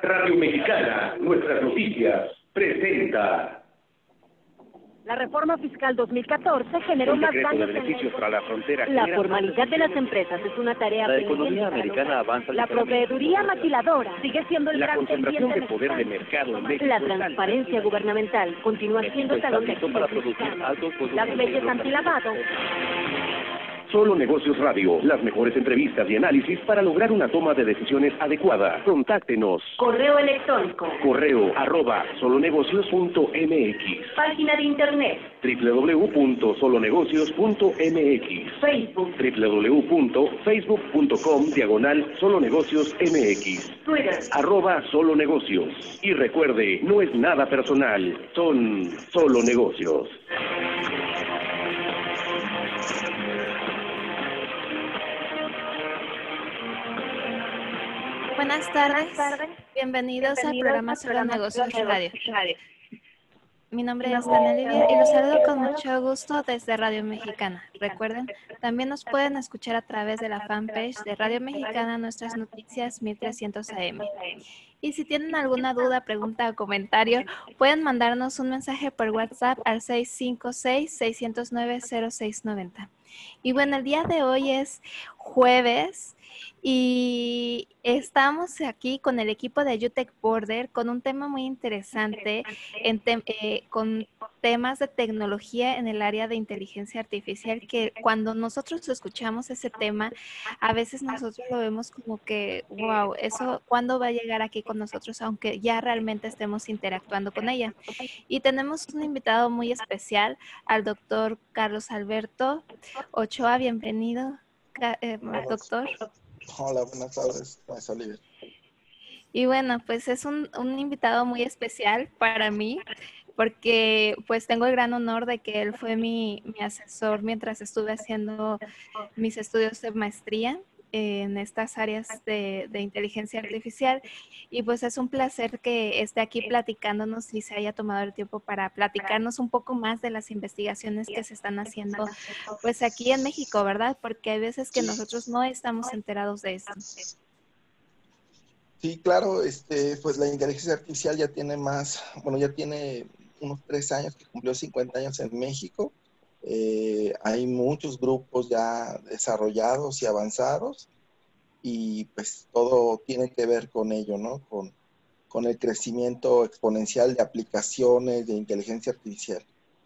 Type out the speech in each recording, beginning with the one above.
Radio Mexicana, nuestras noticias, presenta. La reforma fiscal 2014 generó Un más decreto de daños beneficios para la frontera. La formalidad de las empresas es una tarea La pendiente economía para americana lograr. avanza La ligeramente. proveeduría maquiladora sigue siendo el La gran concentración pendiente de poder de mexicano. mercado en México. La transparencia gubernamental continúa siendo México está talón de listo Aquiles para producir mexicano. altos volúmenes Las de leyes hidrocarburos. antilavado. Solo Negocios Radio, las mejores entrevistas y análisis para lograr una toma de decisiones adecuada. Contáctenos. Correo electrónico. Correo @solonegocios.mx. Página de internet. www.solonegocios.mx. Facebook. www.facebook.com/solonegociosmx. Twitter. @solonegocios. Y recuerde, no es nada personal, son solo negocios. Buenas tardes. Bienvenidos al programa Solo Negocios Radio. Mi nombre es Tania Olivier y los saludo con mucho gusto desde Radio Mexicana. Recuerden, también nos pueden escuchar a través de la fanpage de Radio Mexicana Nuestras Noticias 1300 AM. Y si tienen alguna duda, pregunta o comentario, pueden mandarnos un mensaje por WhatsApp al 656-609-0690. Y bueno, el día de hoy es jueves y estamos aquí con el equipo de UTech Border con un tema muy interesante con temas de tecnología en el área de inteligencia artificial, que cuando nosotros escuchamos ese tema, a veces nosotros lo vemos como que, wow, eso, ¿cuándo va a llegar aquí con nosotros? Aunque ya realmente estemos interactuando con ella. Y tenemos un invitado muy especial, al doctor Carlos Alberto Ochoa. Bienvenido, doctor. Hola, buenas tardes, maestra Oliver. Y bueno, pues es un invitado muy especial para mí, porque pues tengo el gran honor de que él fue mi asesor mientras estuve haciendo mis estudios de maestría en estas áreas de inteligencia artificial, y pues es un placer que esté aquí platicándonos y se haya tomado el tiempo para platicarnos un poco más de las investigaciones que se están haciendo pues aquí en México, ¿verdad? Porque hay veces que nosotros no estamos enterados de esto. Sí, claro, pues la inteligencia artificial ya tiene ya tiene unos 3 años que cumplió 50 años en México. Hay muchos grupos ya desarrollados y avanzados y pues todo tiene que ver con ello, ¿no? Con el crecimiento exponencial de aplicaciones de inteligencia artificial.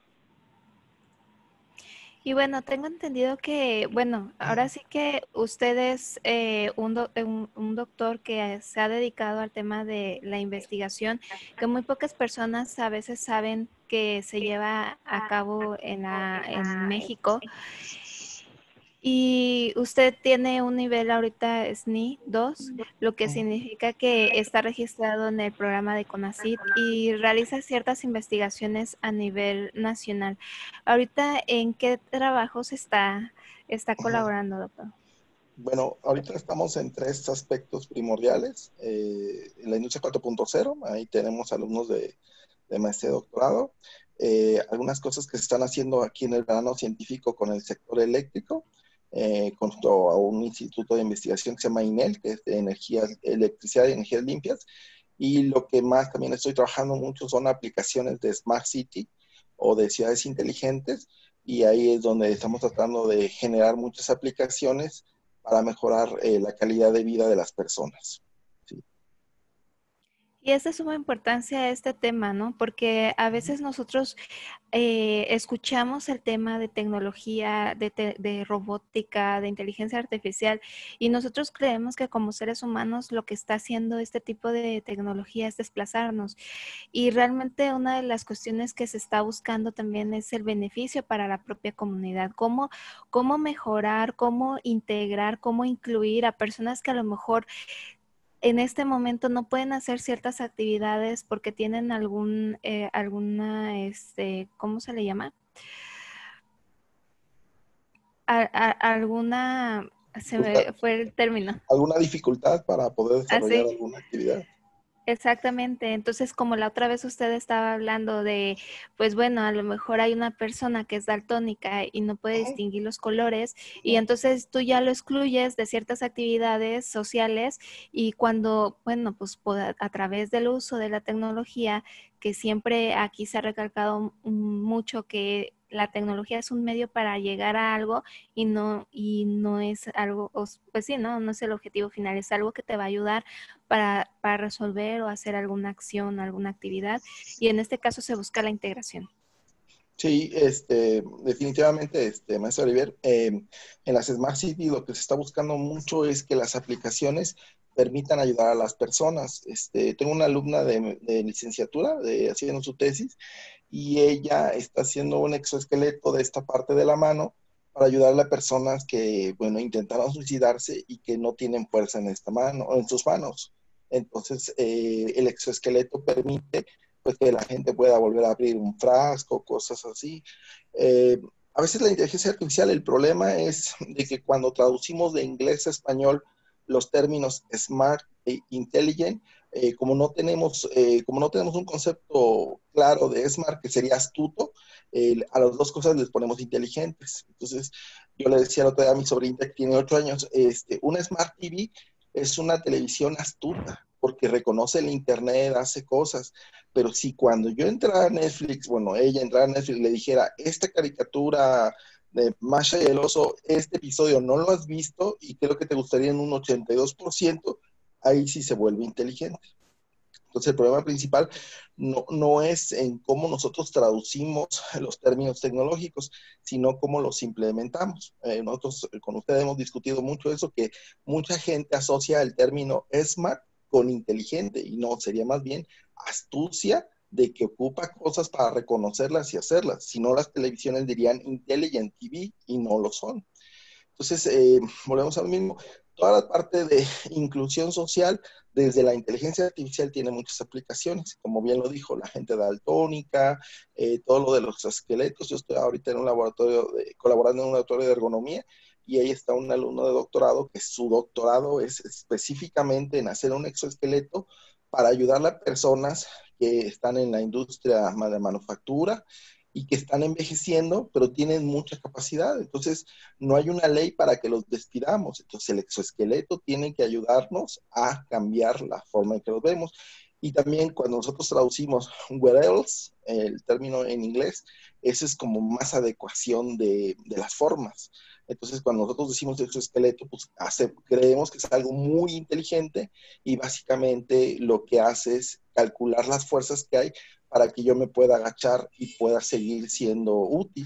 Y bueno, tengo entendido que, bueno, ahora sí que usted es un doctor que se ha dedicado al tema de la investigación, que muy pocas personas a veces saben que se lleva a cabo en México. Y usted tiene un nivel ahorita SNI 2, lo que significa que está registrado en el programa de CONACYT y realiza ciertas investigaciones a nivel nacional. Ahorita, ¿en qué trabajos está colaborando, doctor? Bueno, ahorita estamos en 3 aspectos primordiales. En la industria 4.0, ahí tenemos alumnos de maestría y doctorado. Algunas cosas que se están haciendo aquí en el verano científico con el sector eléctrico, junto a un instituto de investigación que se llama INEL, que es de electricidad y energías limpias. Y lo que más también estoy trabajando mucho son aplicaciones de Smart City o de ciudades inteligentes. Y ahí es donde estamos tratando de generar muchas aplicaciones para mejorar la calidad de vida de las personas. ¿Sí? Y es de suma importancia este tema, ¿no? Porque a veces nosotros escuchamos el tema de tecnología, de robótica, de inteligencia artificial, y nosotros creemos que como seres humanos lo que está haciendo este tipo de tecnología es desplazarnos. Y realmente una de las cuestiones que se está buscando también es el beneficio para la propia comunidad. Cómo mejorar, cómo integrar, cómo incluir a personas que a lo mejor en este momento no pueden hacer ciertas actividades porque tienen ¿cómo se le llama? Se me fue el término. ¿Alguna dificultad para poder desarrollar Así. alguna actividad? Exactamente. Entonces, como la otra vez usted estaba hablando de, pues bueno, a lo mejor hay una persona que es daltónica y no puede Ujú, distinguir los colores y ujú. entonces tú ya lo excluyes de ciertas actividades sociales y cuando, bueno, pues a través del uso de la tecnología, que siempre aquí se ha recalcado mucho que la tecnología es un medio para llegar a algo y no es algo, pues sí, no es el objetivo final, es algo que te va a ayudar para resolver o hacer alguna acción, alguna actividad. Y en este caso se busca la integración. Sí, definitivamente, maestro Oliver, en las Smart City lo que se está buscando mucho es que las aplicaciones permitan ayudar a las personas. Tengo una alumna de licenciatura haciendo su tesis y ella está haciendo un exoesqueleto de esta parte de la mano para ayudarle a personas que, bueno, intentaron suicidarse y que no tienen fuerza en esta mano o en sus manos. Entonces, el exoesqueleto permite pues que la gente pueda volver a abrir un frasco, cosas así. Eh, a veces la inteligencia artificial, el problema es de que cuando traducimos de inglés a español los términos smart e intelligent, como no tenemos un concepto claro de smart, que sería astuto, a las dos cosas les ponemos inteligentes. Entonces, yo le decía el otro día a mi sobrinita que tiene 8 años, una Smart TV es una televisión astuta, porque reconoce el internet, hace cosas, pero si cuando yo entrara a Netflix, bueno, ella entrara a Netflix y le dijera, esta caricatura de Masha y el oso, este episodio no lo has visto y creo que te gustaría en un 82%, ahí sí se vuelve inteligente. Entonces, el problema principal no es en cómo nosotros traducimos los términos tecnológicos, sino cómo los implementamos. Nosotros con usted hemos discutido mucho eso, que mucha gente asocia el término smart con inteligente, y no, sería más bien astucia de que ocupa cosas para reconocerlas y hacerlas. Si no, las televisiones dirían Intelligent TV y no lo son. Entonces, volvemos al mismo. Toda la parte de inclusión social, desde la inteligencia artificial, tiene muchas aplicaciones. Como bien lo dijo, la gente daltónica, todo lo de los esqueletos. Yo estoy ahorita en un laboratorio, colaborando en un laboratorio de ergonomía, y ahí está un alumno de doctorado que su doctorado es específicamente en hacer un exoesqueleto para ayudar a personas que están en la industria de manufactura y que están envejeciendo, pero tienen mucha capacidad. Entonces, no hay una ley para que los despidamos. Entonces, el exoesqueleto tiene que ayudarnos a cambiar la forma en que los vemos. Y también cuando nosotros traducimos what else, el término en inglés, eso es como más adecuación de las formas. Entonces, cuando nosotros decimos exoesqueleto, pues creemos que es algo muy inteligente y básicamente lo que hace es calcular las fuerzas que hay para que yo me pueda agachar y pueda seguir siendo útil.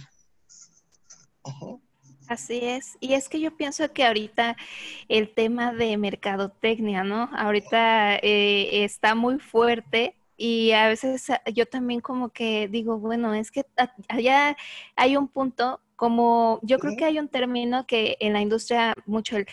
Uh-huh. Así es. Y es que yo pienso que ahorita el tema de mercadotecnia, ¿no? Ahorita está muy fuerte y a veces yo también como que digo, bueno, es que allá hay un punto, como yo creo que Uh-huh. hay un término que en la industria, mucho el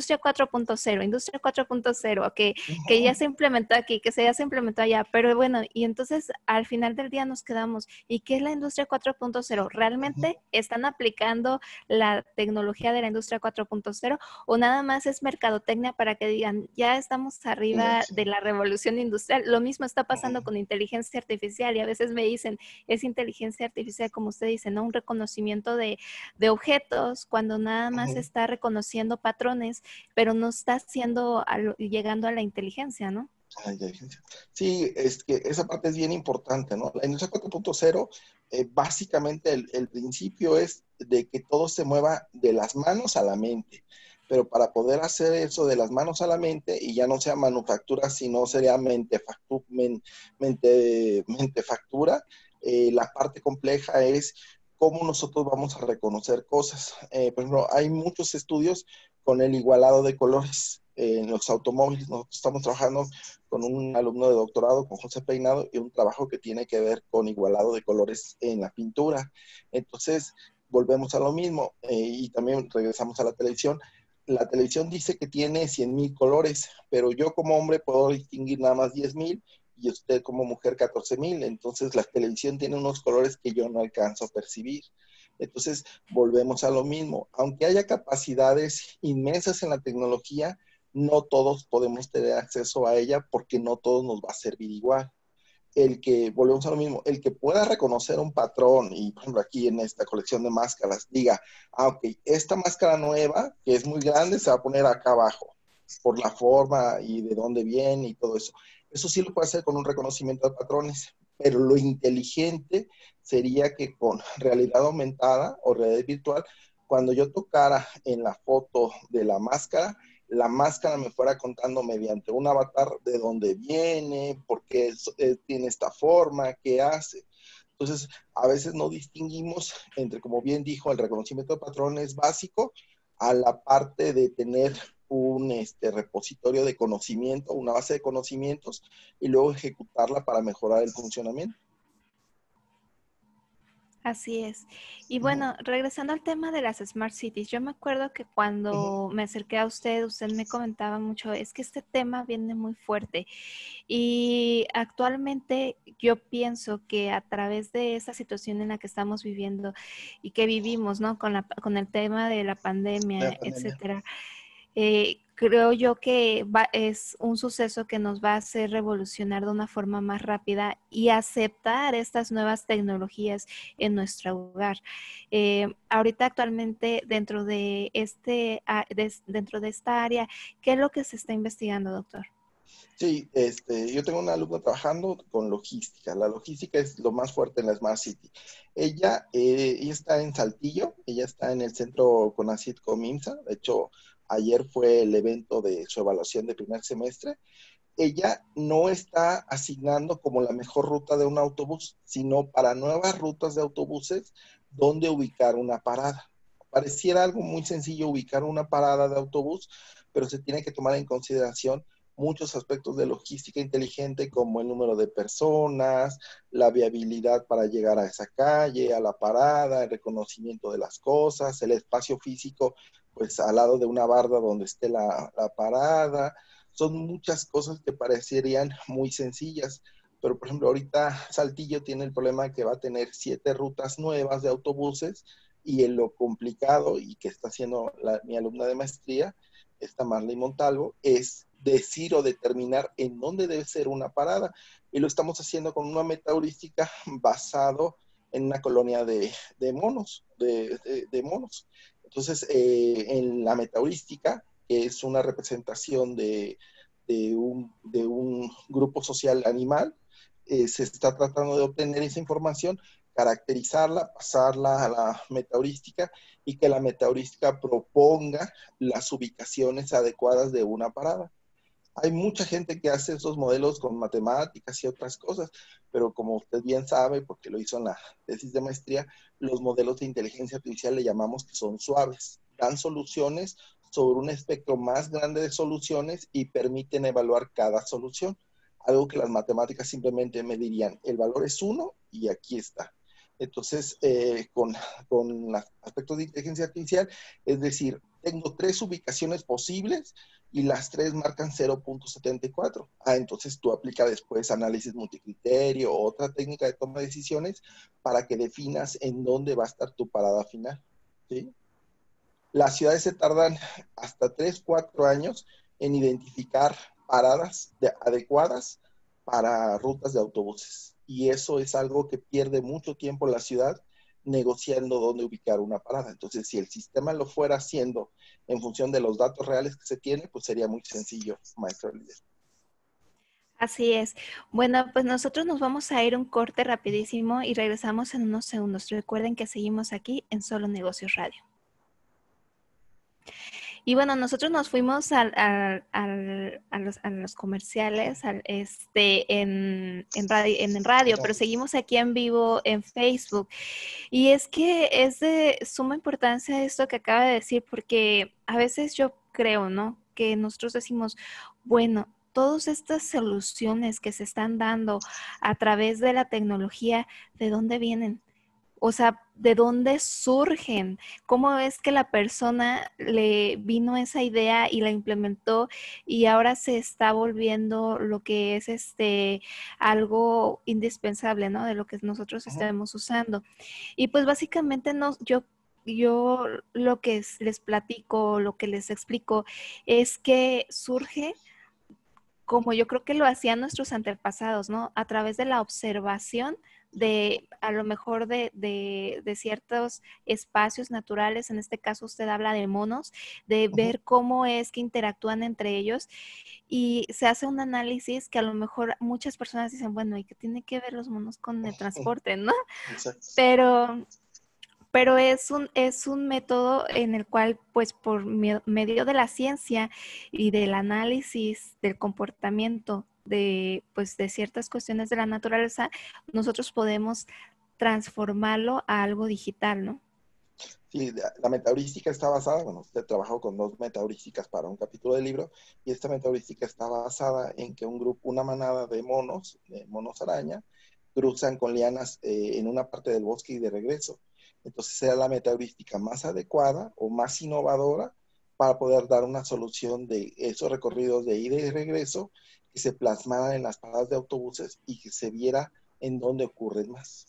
industria 4.0, que ya Uh-huh. se implementó aquí, que se ya se implementó allá, pero bueno, y entonces al final del día nos quedamos, ¿y qué es la industria 4.0? Uh-huh. ¿Realmente están aplicando la tecnología de la industria 4.0 o nada más es mercadotecnia para que digan, ya estamos arriba Sí. de la revolución industrial? Lo mismo está pasando Uh-huh. con inteligencia artificial y a veces me dicen, es inteligencia artificial, como usted dice, ¿no? Un reconocimiento de objetos cuando nada más Uh-huh. está reconociendo patrones, pero no está haciendo, llegando a la inteligencia, ¿no? Sí, es que esa parte es bien importante, ¿no? La industria 4.0, básicamente el principio es de que todo se mueva de las manos a la mente. Pero para poder hacer eso de las manos a la mente, y ya no sea manufactura, sino sería mentefactura, la parte compleja es cómo nosotros vamos a reconocer cosas. Por ejemplo, hay muchos estudios con el igualado de colores en los automóviles. Nosotros estamos trabajando con un alumno de doctorado, con José Peinado, y un trabajo que tiene que ver con igualado de colores en la pintura. Entonces, volvemos a lo mismo y también regresamos a la televisión. La televisión dice que tiene 100,000 colores, pero yo como hombre puedo distinguir nada más 10,000 y usted como mujer 14,000. Entonces, la televisión tiene unos colores que yo no alcanzo a percibir. Entonces, volvemos a lo mismo. Aunque haya capacidades inmensas en la tecnología, no todos podemos tener acceso a ella porque no todos nos va a servir igual. El que, volvemos a lo mismo, el que pueda reconocer un patrón y, por ejemplo, aquí en esta colección de máscaras, diga, ok, esta máscara nueva, que es muy grande, se va a poner acá abajo, por la forma y de dónde viene y todo eso. Eso sí lo puede hacer con un reconocimiento de patrones, pero lo inteligente sería que con realidad aumentada o realidad virtual, cuando yo tocara en la foto de la máscara me fuera contando mediante un avatar de dónde viene, por qué tiene esta forma, qué hace. Entonces, a veces no distinguimos entre, como bien dijo, el reconocimiento de patrones básico a la parte de tener un repositorio de conocimiento, una base de conocimientos, y luego ejecutarla para mejorar el funcionamiento. Así es. Y bueno, regresando al tema de las Smart Cities, yo me acuerdo que cuando me acerqué a usted me comentaba mucho, es que este tema viene muy fuerte. Y actualmente yo pienso que a través de esta situación en la que estamos viviendo y que vivimos, ¿no? Con el tema de la pandemia, etcétera, creo yo que es un suceso que nos va a hacer revolucionar de una forma más rápida y aceptar estas nuevas tecnologías en nuestro hogar. Ahorita actualmente dentro de dentro de esta área, ¿qué es lo que se está investigando, doctor? Sí, yo tengo una alumna trabajando con logística. La logística es lo más fuerte en la Smart City. Ella está en Saltillo, ella está en el centro CONACYT Cominsa. De hecho, ayer fue el evento de su evaluación de primer semestre. Ella no está asignando como la mejor ruta de un autobús, sino para nuevas rutas de autobuses donde ubicar una parada. Pareciera algo muy sencillo ubicar una parada de autobús, pero se tiene que tomar en consideración muchos aspectos de logística inteligente como el número de personas, la viabilidad para llegar a esa calle, a la parada, el reconocimiento de las cosas, el espacio físico, pues al lado de una barda donde esté la parada. Son muchas cosas que parecerían muy sencillas, pero por ejemplo ahorita Saltillo tiene el problema que va a tener 7 rutas nuevas de autobuses y en lo complicado y que está haciendo mi alumna de maestría, esta Marley Montalvo, es decir o determinar en dónde debe ser una parada. Y lo estamos haciendo con una metaheurística basado en una colonia de monos, de monos. Entonces, en la metaheurística, que es una representación de un grupo social animal, se está tratando de obtener esa información, caracterizarla, pasarla a la metaheurística y que la metaheurística proponga las ubicaciones adecuadas de una parada. Hay mucha gente que hace esos modelos con matemáticas y otras cosas, pero como usted bien sabe, porque lo hizo en la tesis de maestría, los modelos de inteligencia artificial le llamamos que son suaves, dan soluciones sobre un espectro más grande de soluciones y permiten evaluar cada solución. Algo que las matemáticas simplemente me dirían, el valor es 1 y aquí está. Entonces, con los aspectos de inteligencia artificial, es decir, tengo 3 ubicaciones posibles y las 3 marcan 0.74. Entonces tú aplicas después análisis multicriterio o otra técnica de toma de decisiones para que definas en dónde va a estar tu parada final, ¿sí? Las ciudades se tardan hasta 3, 4 años en identificar paradas adecuadas para rutas de autobuses. Y eso es algo que pierde mucho tiempo la ciudad negociando dónde ubicar una parada. Entonces, si el sistema lo fuera haciendo en función de los datos reales que se tiene, pues sería muy sencillo, maestro líder. Así es. Bueno, pues nosotros nos vamos a ir un corte rapidísimo y regresamos en unos segundos. Recuerden que seguimos aquí en Solo Negocios Radio. Y bueno, nosotros nos fuimos a los comerciales en radio, pero seguimos aquí en vivo en Facebook. Y es que es de suma importancia esto que acaba de decir, porque a veces yo creo, ¿no? Que nosotros decimos, bueno, todas estas soluciones que se están dando a través de la tecnología, ¿de dónde vienen? O sea, ¿de dónde surgen? ¿Cómo es que la persona le vino esa idea y la implementó y ahora se está volviendo lo que es algo indispensable, ¿no? De lo que nosotros estamos usando. Y pues básicamente yo yo lo que les platico, lo que les explico, es que surge como yo creo que lo hacían nuestros antepasados, ¿no? A través de la observación de a lo mejor de ciertos espacios naturales, en este caso usted habla de monos, de Ujú. ver cómo es que interactúan entre ellos y se hace un análisis que a lo mejor muchas personas dicen, bueno, ¿y qué tiene que ver los monos con el transporte, no? Exacto. Pero es un método en el cual, pues, por medio de la ciencia y del análisis del comportamiento de, pues, de ciertas cuestiones de la naturaleza, nosotros podemos transformarlo a algo digital, ¿no? Sí, la metaheurística está basada, bueno, usted trabajó con dos metaheurísticas para un capítulo del libro, y esta metaheurística está basada en que un grupo, una manada de monos araña, cruzan con lianas en una parte del bosque y de regreso. Entonces será la metaheurística más adecuada o más innovadora para poder dar una solución de esos recorridos de ida y regreso que se plasmaran en las paradas de autobuses y que se viera en dónde ocurren más.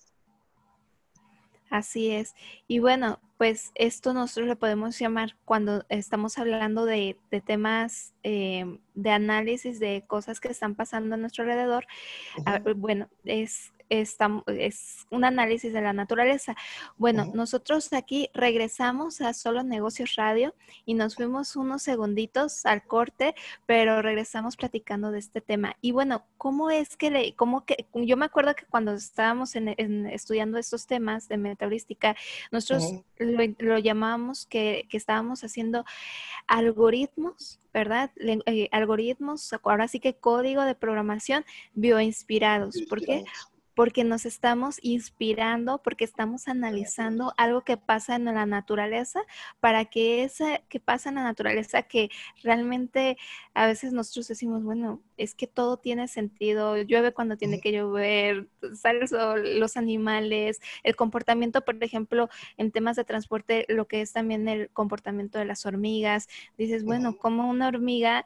Así es. Y bueno, pues esto nosotros le podemos llamar cuando estamos hablando de temas de análisis de cosas que están pasando a nuestro alrededor. Ujú, Bueno, es un análisis de la naturaleza. Bueno, ujú. nosotros aquí regresamos a Solo Negocios Radio y nos fuimos unos segunditos al corte, pero regresamos platicando de este tema. Y bueno, ¿cómo es que yo me acuerdo que cuando estábamos estudiando estos temas de metaheurística, nosotros Ujú, lo llamábamos que estábamos haciendo algoritmos, ¿verdad? Algoritmos, ahora sí que código de programación bioinspirados. ¿Por qué? inspirados. Porque nos estamos inspirando, porque estamos De la analizando naturaleza. algo que pasa en la naturaleza, para que esa que pasa en la naturaleza, que realmente a veces nosotros decimos, bueno, es que todo tiene sentido, llueve cuando tiene Ujú, que llover, sale el sol, los animales, el comportamiento, por ejemplo, en temas de transporte, lo que es también el comportamiento de las hormigas. Dices, bueno, ujú, como una hormiga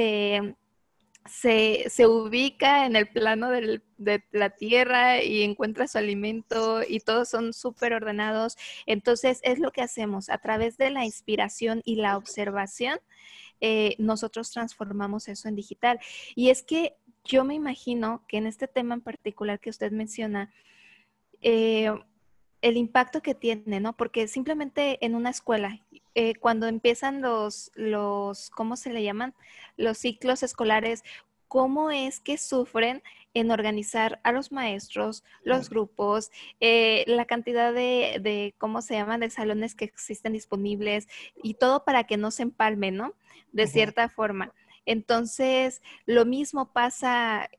se ubica en el plano de la tierra y encuentra su alimento y todos son súper ordenados. Entonces, es lo que hacemos a través de la inspiración y la observación. Nosotros transformamos eso en digital. Y es que yo me imagino que en este tema en particular que usted menciona, eh, el impacto que tiene, ¿no? Porque simplemente en una escuela, cuando empiezan ¿cómo se le llaman? Los ciclos escolares, ¿cómo es que sufren en organizar a los maestros, los ujú, grupos, la cantidad ¿cómo se llaman? De salones que existen disponibles y todo para que no se empalmen, ¿no? De ujú, cierta forma. Entonces, lo mismo pasa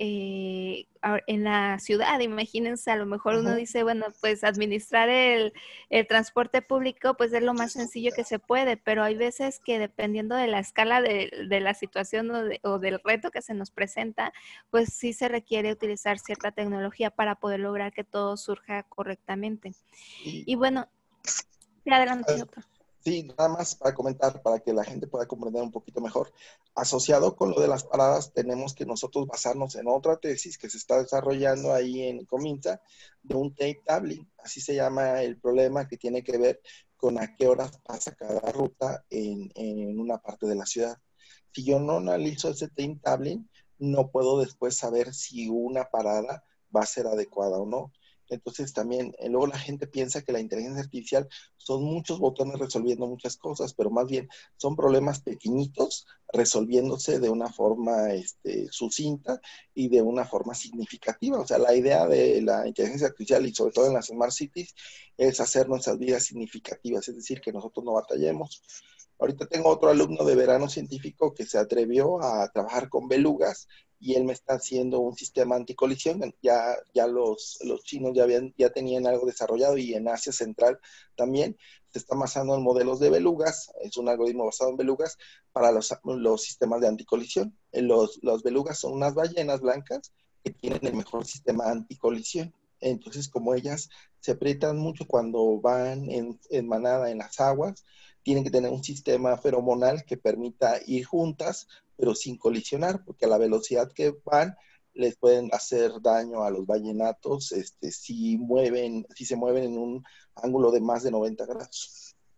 en la ciudad. Imagínense, a lo mejor uno ujú. dice, bueno, pues administrar el transporte público, pues es lo más Es sencillo que complicado. se puede, pero hay veces que dependiendo de la escala de la situación o del reto que se nos presenta, pues sí se requiere utilizar cierta tecnología para poder lograr que todo surja correctamente. Y Y bueno, sí, adelante, doctor. sí, nada más para comentar, para que la gente pueda comprender un poquito mejor. Asociado con lo de las paradas, tenemos que nosotros basarnos en otra tesis que se está desarrollando ahí en Cominta, de un tape tabling. Así se llama el problema que tiene que ver con a qué horas pasa cada ruta en una parte de la ciudad. Si yo no analizo ese tape tabling, no puedo después saber si una parada va a ser adecuada o no. Entonces también, luego la gente piensa que la inteligencia artificial son muchos botones resolviendo muchas cosas, pero más bien son problemas pequeñitos resolviéndose de una forma sucinta y de una forma significativa. O sea, la idea de la inteligencia artificial y sobre todo en las smart cities es hacer nuestras vidas significativas, es decir, que nosotros no batallemos. Ahorita tengo otro alumno de verano científico que se atrevió a trabajar con belugas y él me está haciendo un sistema anticolisión. Ya los chinos ya tenían algo desarrollado y en Asia Central también se está basando en modelos de belugas, es un algoritmo basado en belugas para los sistemas de anticolisión. Los belugas son unas ballenas blancas que tienen el mejor sistema anticolisión. Entonces, como ellas se aprietan mucho cuando van en manada en las aguas, tienen que tener un sistema feromonal que permita ir juntas, pero sin colisionar, porque a la velocidad que van les pueden hacer daño a los ballenatos si se mueven en un ángulo de más de 90 grados.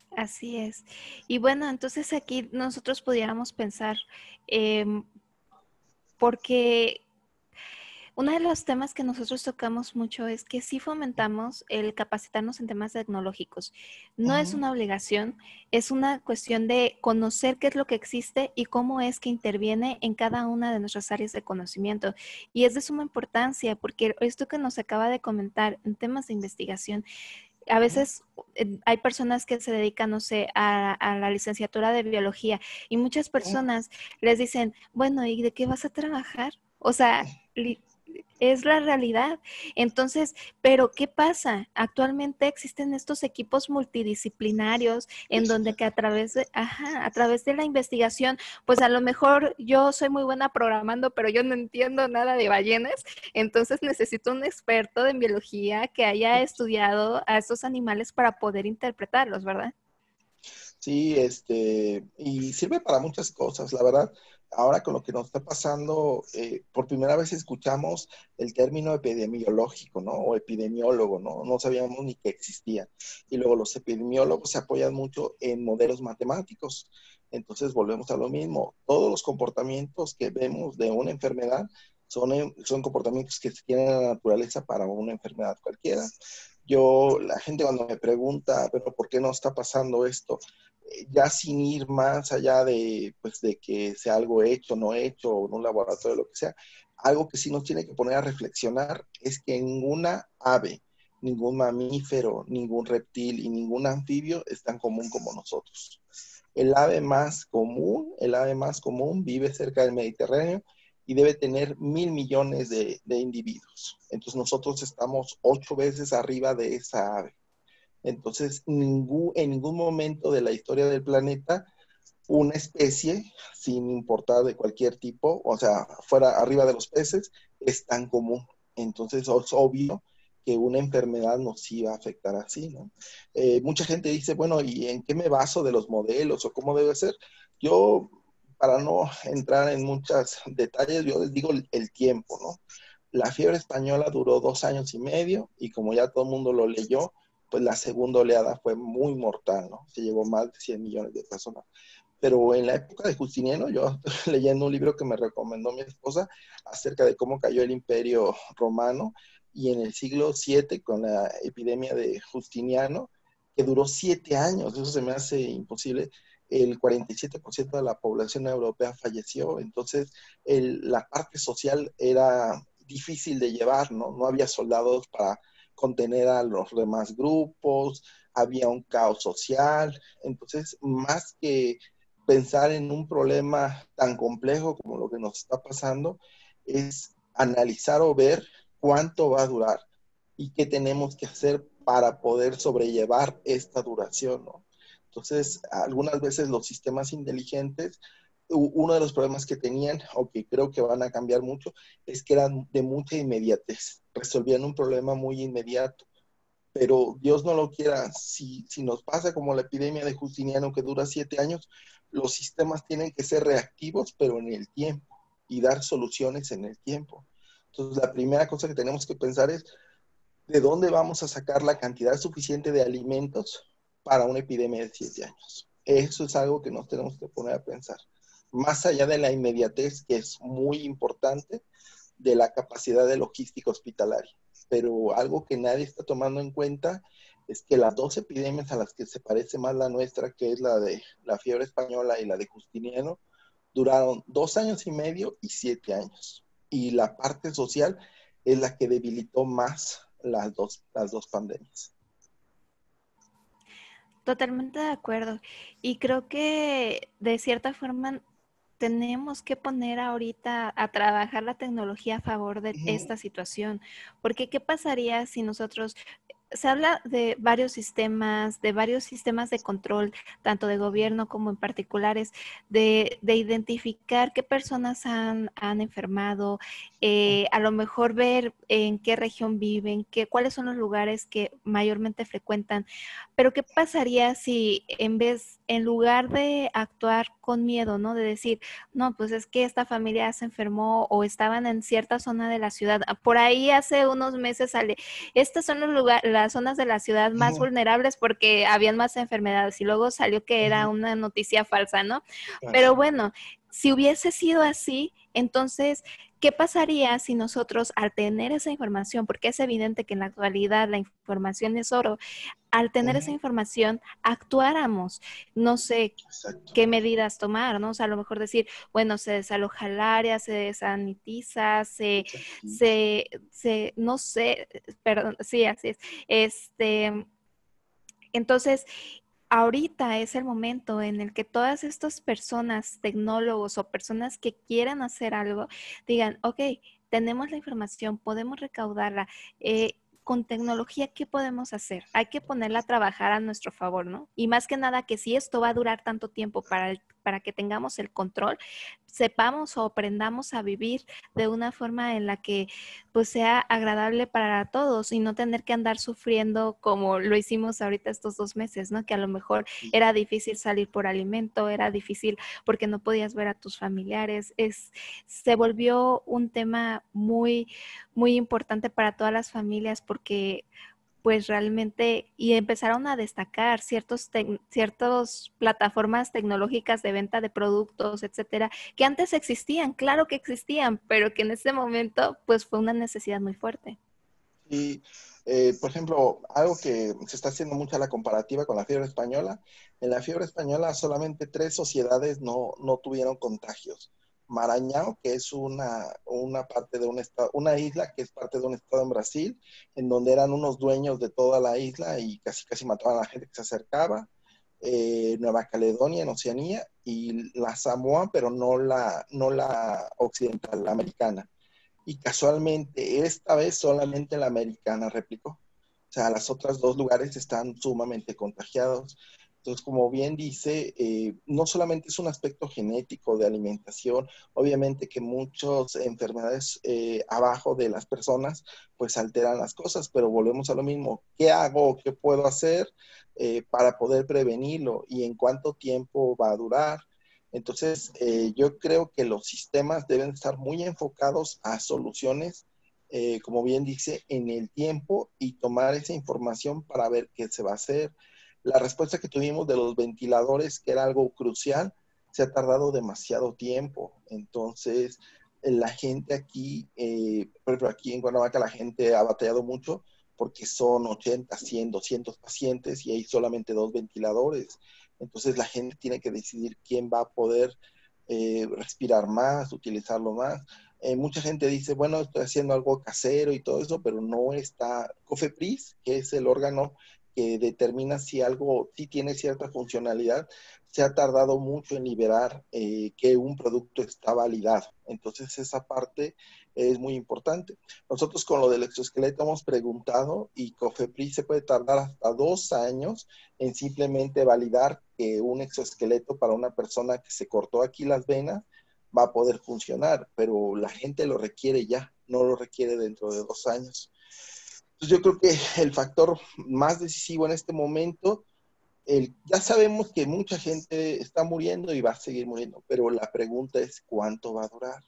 Así es. Y bueno, entonces aquí nosotros pudiéramos pensar, em, porque uno de los temas que nosotros tocamos mucho es que sí fomentamos el capacitarnos en temas tecnológicos. No es Ujú. una obligación, es una cuestión de conocer qué es lo que existe y cómo es que interviene en cada una de nuestras áreas de conocimiento. Y es de suma importancia porque esto que nos acaba de comentar en temas de investigación, a veces hay personas que se dedican, no sé, a la licenciatura de biología y muchas personas les dicen, bueno, ¿y de qué vas a trabajar? O sea, es la realidad. Entonces, pero ¿qué pasa? Actualmente existen estos equipos multidisciplinarios en donde que a través de la investigación, pues a lo mejor yo soy muy buena programando, pero yo no entiendo nada de ballenas, entonces necesito un experto en biología que haya estudiado a estos animales para poder interpretarlos, ¿verdad? Sí, y sirve para muchas cosas, la verdad. Ahora con lo que nos está pasando, por primera vez escuchamos el término epidemiológico, ¿no? O epidemiólogo, ¿no? No sabíamos ni que existía. Y luego los epidemiólogos se apoyan mucho en modelos matemáticos. Entonces volvemos a lo mismo. Todos los comportamientos que vemos de una enfermedad son comportamientos que tienen la naturaleza para una enfermedad cualquiera. La gente cuando me pregunta, pero ¿por qué no está pasando esto? Ya sin ir más allá de, pues, de que sea algo hecho, no hecho, o en un laboratorio, lo que sea, algo que sí nos tiene que poner a reflexionar es que ninguna ave, ningún mamífero, ningún reptil y ningún anfibio es tan común como nosotros. El ave más común vive cerca del Mediterráneo y debe tener 1.000 millones de individuos. Entonces nosotros estamos 8 veces arriba de esa ave. Entonces, en ningún momento de la historia del planeta, una especie, sin importar de cualquier tipo, o sea, fuera arriba de los peces, es tan común. Entonces, es obvio que una enfermedad nos iba a afectar así, ¿no? Mucha gente dice, bueno, ¿y en qué me baso de los modelos o cómo debe ser? Yo, para no entrar en muchos detalles, yo les digo el tiempo, ¿no? La fiebre española duró 2 años y medio y como ya todo el mundo lo leyó, pues la segunda oleada fue muy mortal, ¿no? Se llevó más de 100 millones de personas. Pero en la época de Justiniano, yo estoy leyendo un libro que me recomendó mi esposa acerca de cómo cayó el Imperio Romano y en el siglo VII con la epidemia de Justiniano, que duró 7 años, eso se me hace imposible, el 47% de la población europea falleció, entonces la parte social era difícil de llevar, ¿no? No había soldados para contener a los demás grupos, había un caos social, entonces más que pensar en un problema tan complejo como lo que nos está pasando, es analizar o ver cuánto va a durar y qué tenemos que hacer para poder sobrellevar esta duración, ¿no? Entonces, algunas veces los sistemas inteligentes, uno de los problemas que tenían, o que creo que van a cambiar mucho, es que eran de mucha inmediatez, resolvían un problema muy inmediato, pero Dios no lo quiera, si nos pasa como la epidemia de Justiniano que dura 7 años, los sistemas tienen que ser reactivos, pero en el tiempo, y dar soluciones en el tiempo. Entonces, la primera cosa que tenemos que pensar es, ¿de dónde vamos a sacar la cantidad suficiente de alimentos para una epidemia de 7 años? Eso es algo que nos tenemos que poner a pensar. Más allá de la inmediatez, que es muy importante, de la capacidad de logística hospitalaria. Pero algo que nadie está tomando en cuenta es que las dos epidemias a las que se parece más la nuestra, que es la de la fiebre española y la de Justiniano, duraron 2 años y medio y 7 años. Y la parte social es la que debilitó más las dos pandemias. Totalmente de acuerdo. Y creo que de cierta forma tenemos que poner ahorita a trabajar la tecnología a favor de esta situación, porque ¿qué pasaría si nosotros se habla de varios sistemas de control, tanto de gobierno como en particulares, de identificar qué personas han enfermado, a lo mejor ver en qué región viven, cuáles son los lugares que mayormente frecuentan. Pero ¿qué pasaría si en lugar de actuar con miedo, ¿no? De decir, no, pues es que esta familia se enfermó o estaban en cierta zona de la ciudad. Por ahí hace unos meses sale, estas son las zonas de la ciudad más vulnerables porque habían más enfermedades y luego salió que era una noticia falsa, ¿no? Pero bueno, si hubiese sido así, entonces, ¿qué pasaría si nosotros al tener esa información, porque es evidente que en la actualidad la información es oro, al tener esa información actuáramos? No sé Exacto. qué medidas tomar, ¿no? O sea, a lo mejor decir, bueno, se desaloja el área, se desanitiza, no sé, perdón, sí, así es. Entonces, ahorita es el momento en el que todas estas personas, tecnólogos o personas que quieran hacer algo, digan, ok, tenemos la información, podemos recaudarla. Con tecnología, ¿qué podemos hacer? Hay que ponerla a trabajar a nuestro favor, ¿no? Y más que nada que si esto va a durar tanto tiempo para que tengamos el control, sepamos o aprendamos a vivir de una forma en la que pues sea agradable para todos y no tener que andar sufriendo como lo hicimos ahorita estos 2 meses, ¿no? Que a lo mejor era difícil salir por alimento, era difícil porque no podías ver a tus familiares. Se volvió un tema muy, muy importante para todas las familias porque pues realmente, y empezaron a destacar ciertas plataformas tecnológicas de venta de productos, etcétera, que antes existían, claro que existían, pero que en ese momento pues fue una necesidad muy fuerte. Y, por ejemplo, algo que se está haciendo mucha la comparativa con la fiebre española. En la fiebre española solamente 3 sociedades no tuvieron contagios. Marañao, que es una parte de un estado, una isla que es parte de un estado en Brasil, en donde eran unos dueños de toda la isla y casi casi mataban a la gente que se acercaba. Nueva Caledonia en Oceanía y la Samoa, pero no la occidental, la americana. Y casualmente esta vez solamente la americana replicó. O sea, las otras 2 lugares están sumamente contagiados. Entonces, como bien dice, no solamente es un aspecto genético de alimentación, obviamente que muchas enfermedades abajo de las personas pues alteran las cosas, pero volvemos a lo mismo. ¿Qué hago? ¿Qué puedo hacer para poder prevenirlo? ¿Y en cuánto tiempo va a durar? Entonces, yo creo que los sistemas deben estar muy enfocados a soluciones, como bien dice, en el tiempo y tomar esa información para ver qué se va a hacer. La respuesta que tuvimos de los ventiladores, que era algo crucial, se ha tardado demasiado tiempo. Entonces, la gente aquí, por ejemplo, aquí en Cuernavaca, la gente ha batallado mucho porque son 80, 100, 200 pacientes y hay solamente 2 ventiladores. Entonces la gente tiene que decidir quién va a poder respirar más, utilizarlo más. Mucha gente dice, bueno, estoy haciendo algo casero y todo eso, pero no está. COFEPRIS, que es el órgano que determina si algo sí tiene cierta funcionalidad, se ha tardado mucho en liberar que un producto está validado. Entonces esa parte es muy importante. Nosotros con lo del exoesqueleto hemos preguntado y COFEPRIS se puede tardar hasta 2 años en simplemente validar que un exoesqueleto para una persona que se cortó aquí las venas va a poder funcionar, pero la gente lo requiere ya, no lo requiere dentro de 2 años. Entonces yo creo que el factor más decisivo en este momento, ya sabemos que mucha gente está muriendo y va a seguir muriendo, pero la pregunta es ¿cuánto va a durar?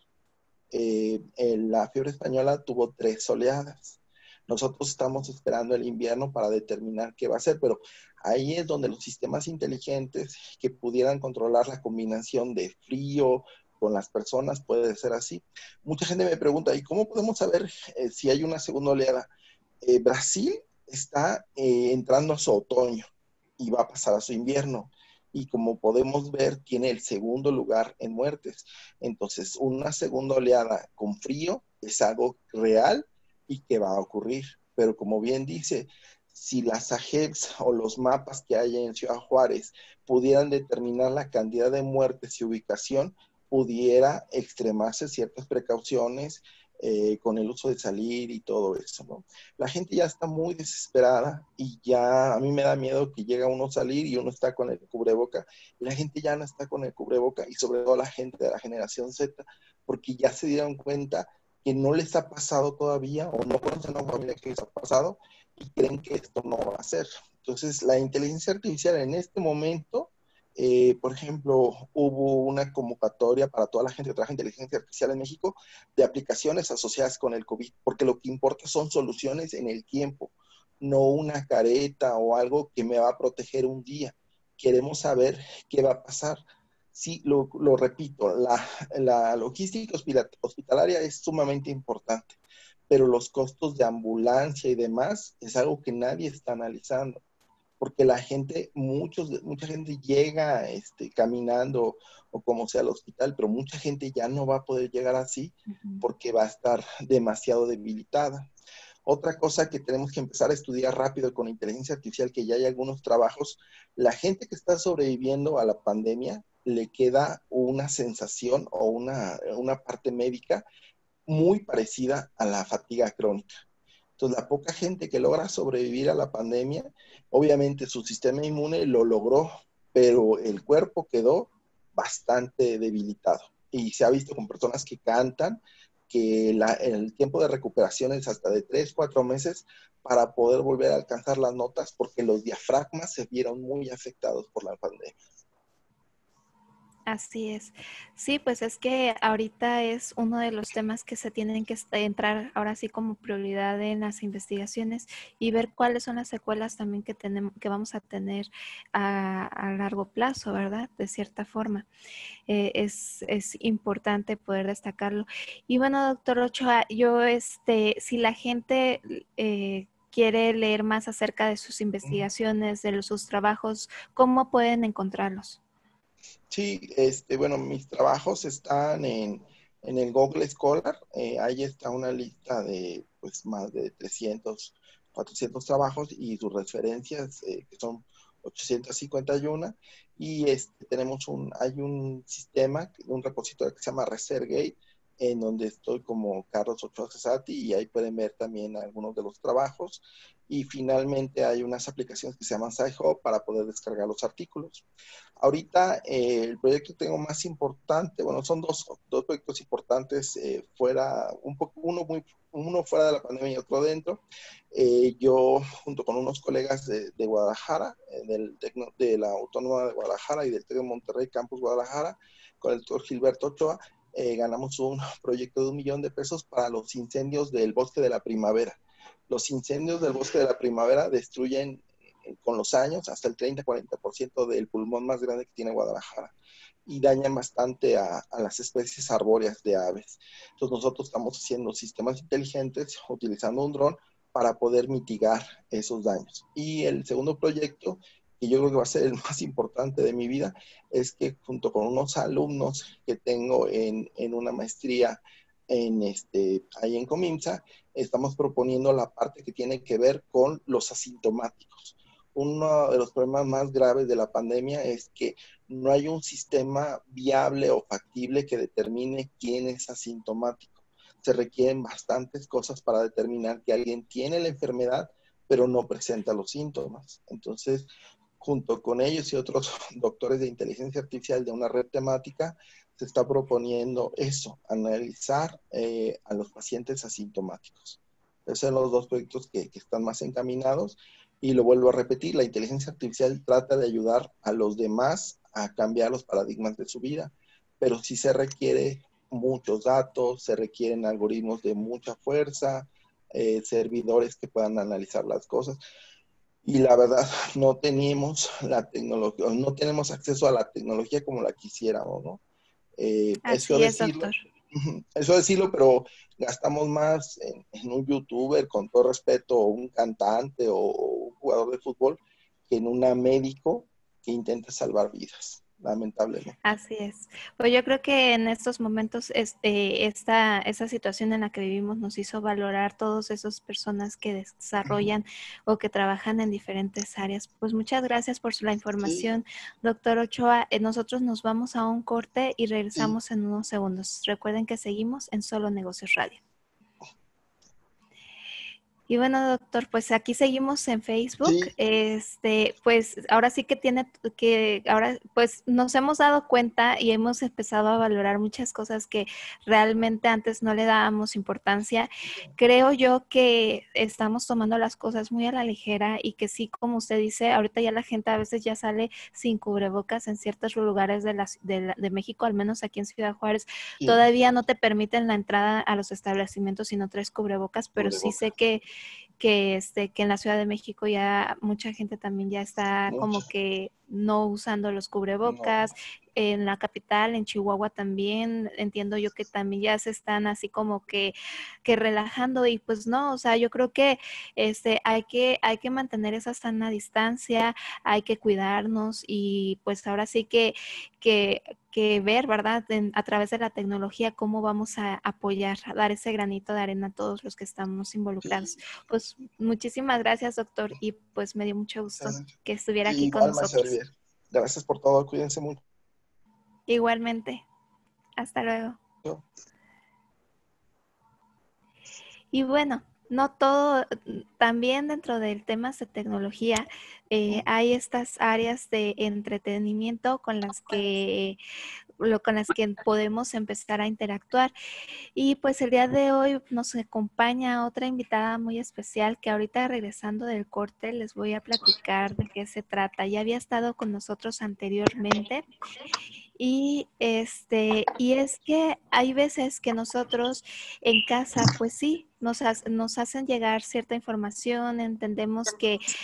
La fiebre española tuvo 3 oleadas. Nosotros estamos esperando el invierno para determinar qué va a ser, pero ahí es donde los sistemas inteligentes que pudieran controlar la combinación de frío con las personas puede ser así. Mucha gente me pregunta, ¿y cómo podemos saber si hay una segunda oleada? Brasil está entrando a su otoño y va a pasar a su invierno. Y como podemos ver, tiene el segundo lugar en muertes. Entonces, una segunda oleada con frío es algo real y que va a ocurrir. Pero como bien dice, si las AGEPS o los mapas que hay en Ciudad Juárez pudieran determinar la cantidad de muertes y ubicación, pudiera extremarse ciertas precauciones con el uso de salir y todo eso, ¿no? La gente ya está muy desesperada y ya a mí me da miedo que llega uno a salir y uno está con el cubreboca y la gente ya no está con el cubreboca y sobre todo la gente de la generación Z porque ya se dieron cuenta que no les ha pasado todavía o no conocen a una familia que les ha pasado y creen que esto no va a ser. Entonces la inteligencia artificial en este momento por ejemplo, hubo una convocatoria para toda la gente que trabaja inteligencia artificial en México de aplicaciones asociadas con el COVID, porque lo que importa son soluciones en el tiempo. no una careta o algo que me va a proteger un día. Queremos saber qué va a pasar. Sí, lo repito, la logística hospitalaria es sumamente importante, pero los costos de ambulancia y demás es algo que nadie está analizando, porque la gente, mucha gente llega caminando o como sea al hospital, pero mucha gente ya no va a poder llegar así porque va a estar demasiado debilitada. Otra cosa que tenemos que empezar a estudiar rápido con inteligencia artificial, que ya hay algunos trabajos, la gente que está sobreviviendo a la pandemia le queda una sensación o una parte médica muy parecida a la fatiga crónica. Entonces, la poca gente que logra sobrevivir a la pandemia, obviamente su sistema inmune lo logró, pero el cuerpo quedó bastante debilitado. Y se ha visto con personas que cantan que el tiempo de recuperación es hasta de 3, 4 meses para poder volver a alcanzar las notas, porque los diafragmas se vieron muy afectados por la pandemia. Así es. Sí, pues es que ahorita es uno de los temas que se tienen que entrar ahora sí como prioridad en las investigaciones y ver cuáles son las secuelas también que tenemos, que vamos a tener a largo plazo, ¿verdad? De cierta forma. Es importante poder destacarlo. Y bueno, doctor Ochoa, yo, si la gente quiere leer más acerca de sus investigaciones, de sus trabajos, ¿cómo pueden encontrarlos? Sí, bueno, mis trabajos están en el Google Scholar. Ahí está una lista de pues más de 300, 400 trabajos y sus referencias, que son 851. Y hay un sistema, un repositorio que se llama ResearchGate, en donde estoy como Carlos Ochoa Cesati, y ahí pueden ver también algunos de los trabajos. Y finalmente hay unas aplicaciones que se llaman SciHub para poder descargar los artículos. Ahorita el proyecto que tengo más importante, bueno, son dos proyectos importantes, uno fuera de la pandemia y otro dentro. Yo, junto con unos colegas de Guadalajara, de la Autónoma de Guadalajara y del TEC de Monterrey, Campus Guadalajara, con el doctor Gilberto Ochoa, ganamos un proyecto de $1,000,000 para los incendios del bosque de la primavera. Los incendios del bosque de la primavera destruyen con los años hasta el 30-40% del pulmón más grande que tiene Guadalajara y dañan bastante a las especies arbóreas de aves. Entonces nosotros estamos haciendo sistemas inteligentes utilizando un dron para poder mitigar esos daños. Y el segundo proyecto, que yo creo que va a ser el más importante de mi vida, es que junto con unos alumnos que tengo en una maestría ahí en Comimsa, estamos proponiendo la parte que tiene que ver con los asintomáticos. Uno de los problemas más graves de la pandemia es que no hay un sistema viable o factible que determine quién es asintomático. Se requieren bastantes cosas para determinar que alguien tiene la enfermedad, pero no presenta los síntomas. Entonces, junto con ellos y otros doctores de inteligencia artificial de una red temática, se está proponiendo eso, analizar a los pacientes asintomáticos. Esos son los dos proyectos que están más encaminados. Y lo vuelvo a repetir, la inteligencia artificial trata de ayudar a los demás a cambiar los paradigmas de su vida, pero sí se requiere muchos datos, se requieren algoritmos de mucha fuerza, servidores que puedan analizar las cosas. Y la verdad, no tenemos la tecnología, no tenemos acceso a la tecnología como la quisiéramos, ¿no? Así es, doctor. Eso decirlo, pero gastamos más en un youtuber, con todo respeto, o un cantante o un jugador de fútbol, que en un médico que intenta salvar vidas, lamentablemente. Así es. Pues yo creo que en estos momentos esa situación en la que vivimos nos hizo valorar todas esas personas que desarrollan o que trabajan en diferentes áreas. Pues muchas gracias por la información, doctor Ochoa. Nosotros nos vamos a un corte y regresamos en unos segundos. Recuerden que seguimos en Solo Negocios Radio. Y bueno, doctor, pues aquí seguimos en Facebook. Pues ahora sí ahora pues nos hemos dado cuenta y hemos empezado a valorar muchas cosas que realmente antes no le dábamos importancia. Creo yo que estamos tomando las cosas muy a la ligera y que sí, como usted dice, ahorita ya la gente a veces ya sale sin cubrebocas en ciertos lugares de México, al menos aquí en Ciudad Juárez. Sí. Todavía no te permiten la entrada a los establecimientos si no traes cubrebocas, pero sí sé que que en la Ciudad de México ya mucha gente también ya está como Muchos. que no usando los cubrebocas. No. En la capital, en Chihuahua también, entiendo yo que también ya se están así como que relajando y pues no, o sea, yo creo que hay que mantener esa sana distancia, hay que cuidarnos y pues ahora sí que ver, ¿verdad? A través de la tecnología cómo vamos a apoyar, a dar ese granito de arena a todos los que estamos involucrados. Sí, Pues muchísimas gracias, doctor, y pues me dio mucho gusto que estuviera aquí con igual, maestro nosotros. Olivier. Gracias por todo. Cuídense mucho. Igualmente. Hasta luego. Y bueno, no todo, también dentro del temas de tecnología hay estas áreas de entretenimiento con las que podemos empezar a interactuar. Y pues el día de hoy nos acompaña otra invitada muy especial que ahorita regresando del corte les voy a platicar de qué se trata. Ya había estado con nosotros anteriormente. Y es que hay veces que nosotros en casa, pues sí, nos hacen llegar cierta información, entendemos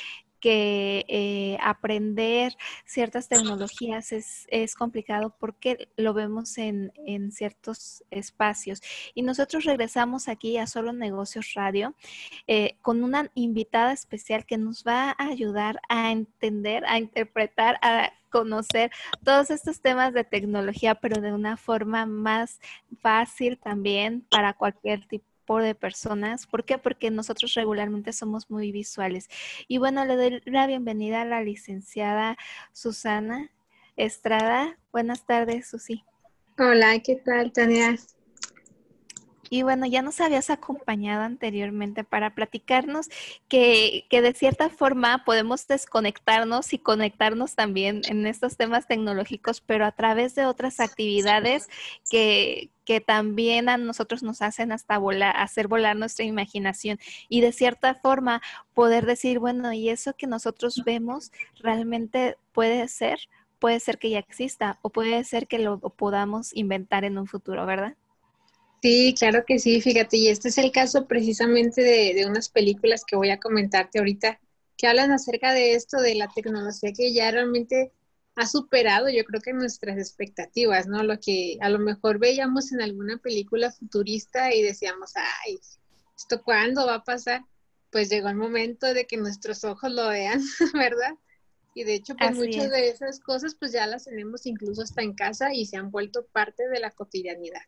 que aprender ciertas tecnologías es complicado porque lo vemos en ciertos espacios. Y nosotros regresamos aquí a Solo Negocios Radio con una invitada especial que nos va a ayudar a entender, a interpretar, a conocer todos estos temas de tecnología, pero de una forma más fácil también para cualquier tipo de personas. ¿Por qué? Porque nosotros regularmente somos muy visuales. Y bueno, le doy la bienvenida a la licenciada Susana Estrada. Buenas tardes, Susi. Hola, ¿qué tal, Tania? Y bueno, ya nos habías acompañado anteriormente para platicarnos que de cierta forma podemos desconectarnos y conectarnos también en estos temas tecnológicos, pero a través de otras actividades que también a nosotros nos hacen hasta hacer volar nuestra imaginación y de cierta forma poder decir, bueno, y eso que nosotros vemos realmente puede ser que ya exista o puede ser que lo podamos inventar en un futuro, ¿verdad? Sí, claro que sí, fíjate, y este es el caso precisamente de unas películas que voy a comentarte ahorita, que hablan acerca de esto, de la tecnología que ya realmente ha superado, yo creo que nuestras expectativas, ¿no? Lo que a lo mejor veíamos en alguna película futurista y decíamos, ay, ¿esto cuándo va a pasar? Pues llegó el momento de que nuestros ojos lo vean, ¿verdad? Y de hecho, pues Así muchas es. de esas cosas pues ya las tenemos incluso hasta en casa y se han vuelto parte de la cotidianidad.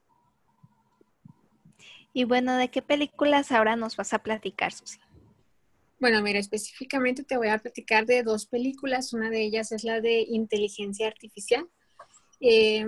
Y bueno, ¿de qué películas ahora nos vas a platicar, Susi? Bueno, mira, específicamente te voy a platicar de dos películas. Una de ellas es la de Inteligencia Artificial. Eh,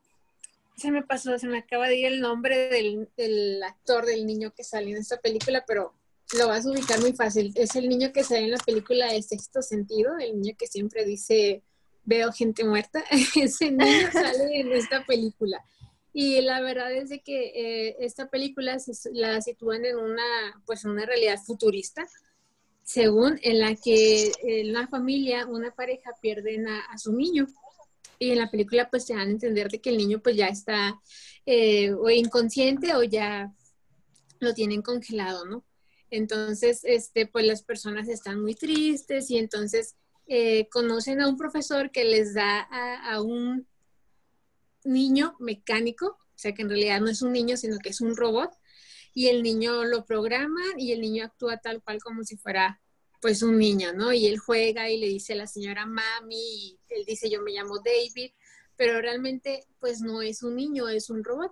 se me acaba de ir el nombre del actor, del niño que salió en esta película, pero lo vas a ubicar muy fácil. Es el niño que sale en la película de Sexto Sentido, el niño que siempre dice, veo gente muerta. Ese niño sale en esta película. Y la verdad es de que esta película la sitúan en una realidad futurista, según en la que una familia, una pareja pierden a su niño. Y en la película pues te dan a entender de que el niño pues ya está o inconsciente o ya lo tienen congelado, ¿no? Entonces, pues las personas están muy tristes y entonces conocen a un profesor que les da a un niño mecánico, o sea que en realidad no es un niño, sino que es un robot, y el niño lo programan y el niño actúa tal cual como si fuera pues un niño, ¿no? Y él juega y le dice a la señora mami, y él dice yo me llamo David, pero realmente pues no es un niño, es un robot.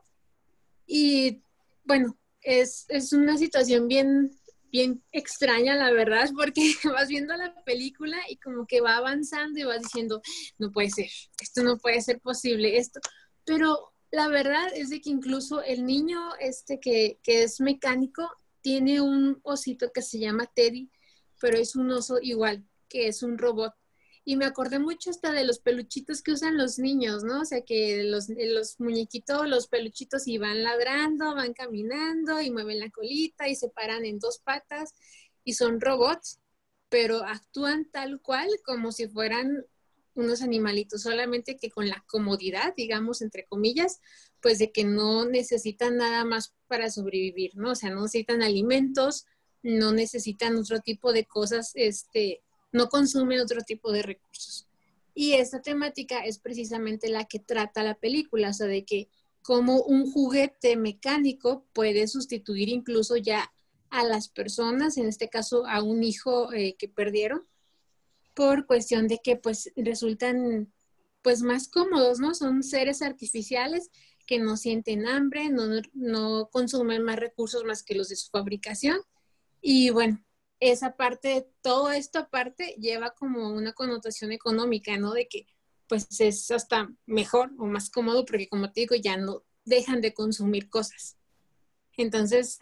Y bueno, es una situación bien extraña, la verdad, porque vas viendo la película y como que va avanzando y vas diciendo, no puede ser, esto no puede ser posible, esto, pero la verdad es de que incluso el niño que es mecánico tiene un osito que se llama Teddy, pero es un oso igual, que es un robot. Y me acordé mucho hasta de los peluchitos que usan los niños, ¿no? O sea, que los muñequitos, los peluchitos y van ladrando, van caminando y mueven la colita y se paran en dos patas y son robots, pero actúan tal cual como si fueran unos animalitos, solamente que con la comodidad, digamos, entre comillas, pues de que no necesitan nada más para sobrevivir, ¿no? O sea, no necesitan alimentos, no necesitan otro tipo de cosas, no consumen otro tipo de recursos. Y esta temática es precisamente la que trata la película, o sea, de que como un juguete mecánico puede sustituir incluso ya a las personas, en este caso a un hijo que perdieron, por cuestión de que pues resultan pues más cómodos, ¿no? Son seres artificiales que no sienten hambre, no consumen más recursos más que los de su fabricación. Y bueno, esa parte, todo esto aparte lleva como una connotación económica, ¿no? De que pues es hasta mejor o más cómodo porque como te digo, ya no dejan de consumir cosas. Entonces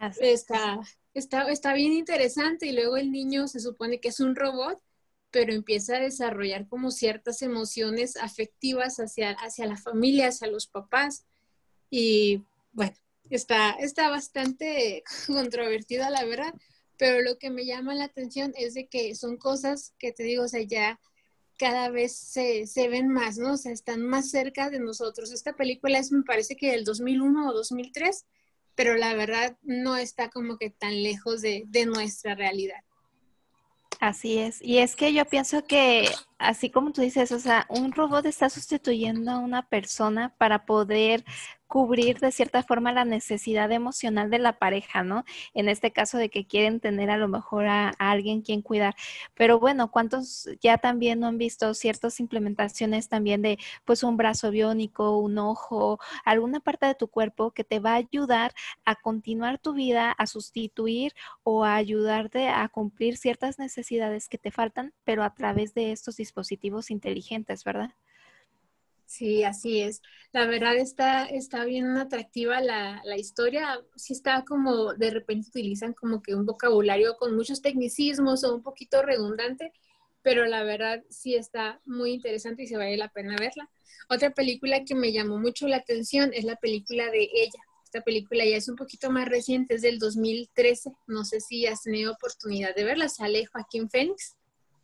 está bien interesante y luego el niño se supone que es un robot, pero empieza a desarrollar como ciertas emociones afectivas hacia la familia, hacia los papás. Y bueno, está bastante controvertida, la verdad, pero lo que me llama la atención es de que son cosas que te digo, o sea, ya cada vez se ven más, ¿no? O sea, están más cerca de nosotros. Esta película es, me parece que del 2001 o 2003, pero la verdad no está como que tan lejos de nuestra realidad. Así es. Y es que yo pienso que, así como tú dices, o sea, un robot está sustituyendo a una persona para poder cubrir de cierta forma la necesidad emocional de la pareja, ¿no? En este caso de que quieren tener a lo mejor a alguien quien cuidar. Pero bueno, ¿cuántos ya también no han visto ciertas implementaciones también de pues un brazo biónico, un ojo, alguna parte de tu cuerpo que te va a ayudar a continuar tu vida, a sustituir o a ayudarte a cumplir ciertas necesidades que te faltan, pero a través de estos dispositivos inteligentes, ¿verdad? Sí, así es. La verdad está bien atractiva la historia. Sí está como, de repente utilizan como que un vocabulario con muchos tecnicismos o un poquito redundante, pero la verdad sí está muy interesante y se vale la pena verla. Otra película que me llamó mucho la atención es la película de Ella. Esta película ya es un poquito más reciente, es del 2013. No sé si has tenido oportunidad de verla. Sale Joaquín Phoenix.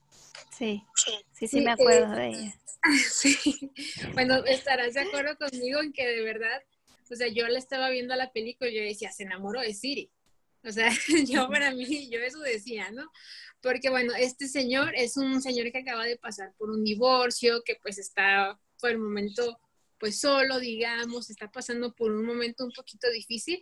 Sí, me acuerdo de ella. Sí, bueno, estarás de acuerdo conmigo en que de verdad, o sea, yo la estaba viendo la película y yo decía, se enamoró de Siri. O sea, yo para mí, yo eso decía, ¿no? Porque bueno, este señor es un señor que acaba de pasar por un divorcio, que pues está por el momento pues solo, digamos, está pasando por un momento un poquito difícil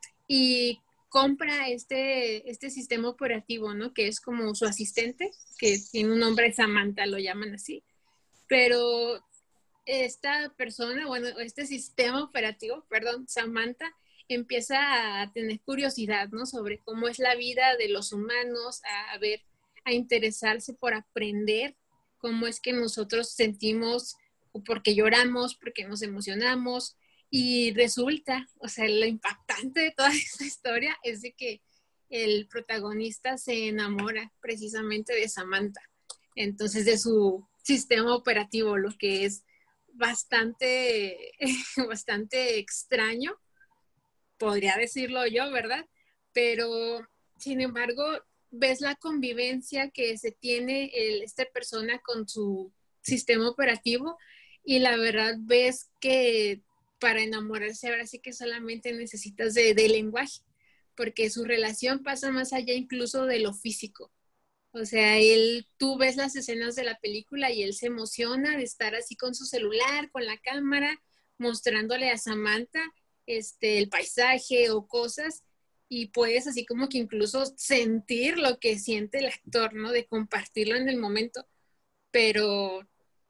y compra este sistema operativo, ¿no? Que es como su asistente, que tiene un nombre, Samantha, lo llaman así. Pero esta persona, bueno, este sistema operativo, perdón, Samantha, empieza a tener curiosidad, ¿no? Sobre cómo es la vida de los humanos, a ver, a interesarse por aprender cómo es que nosotros sentimos, o porque lloramos, porque nos emocionamos. Y resulta, o sea, lo impactante de toda esta historia es de que el protagonista se enamora precisamente de Samantha. Entonces, de su sistema operativo, lo que es bastante, bastante extraño, podría decirlo yo, ¿verdad? Pero, sin embargo, ves la convivencia que se tiene esta persona con su sistema operativo y la verdad ves que para enamorarse ahora sí que solamente necesitas de lenguaje, porque su relación pasa más allá incluso de lo físico. O sea, tú ves las escenas de la película y él se emociona de estar así con su celular, con la cámara, mostrándole a Samantha el paisaje o cosas y puedes así como que incluso sentir lo que siente el actor, ¿no? De compartirlo en el momento. Pero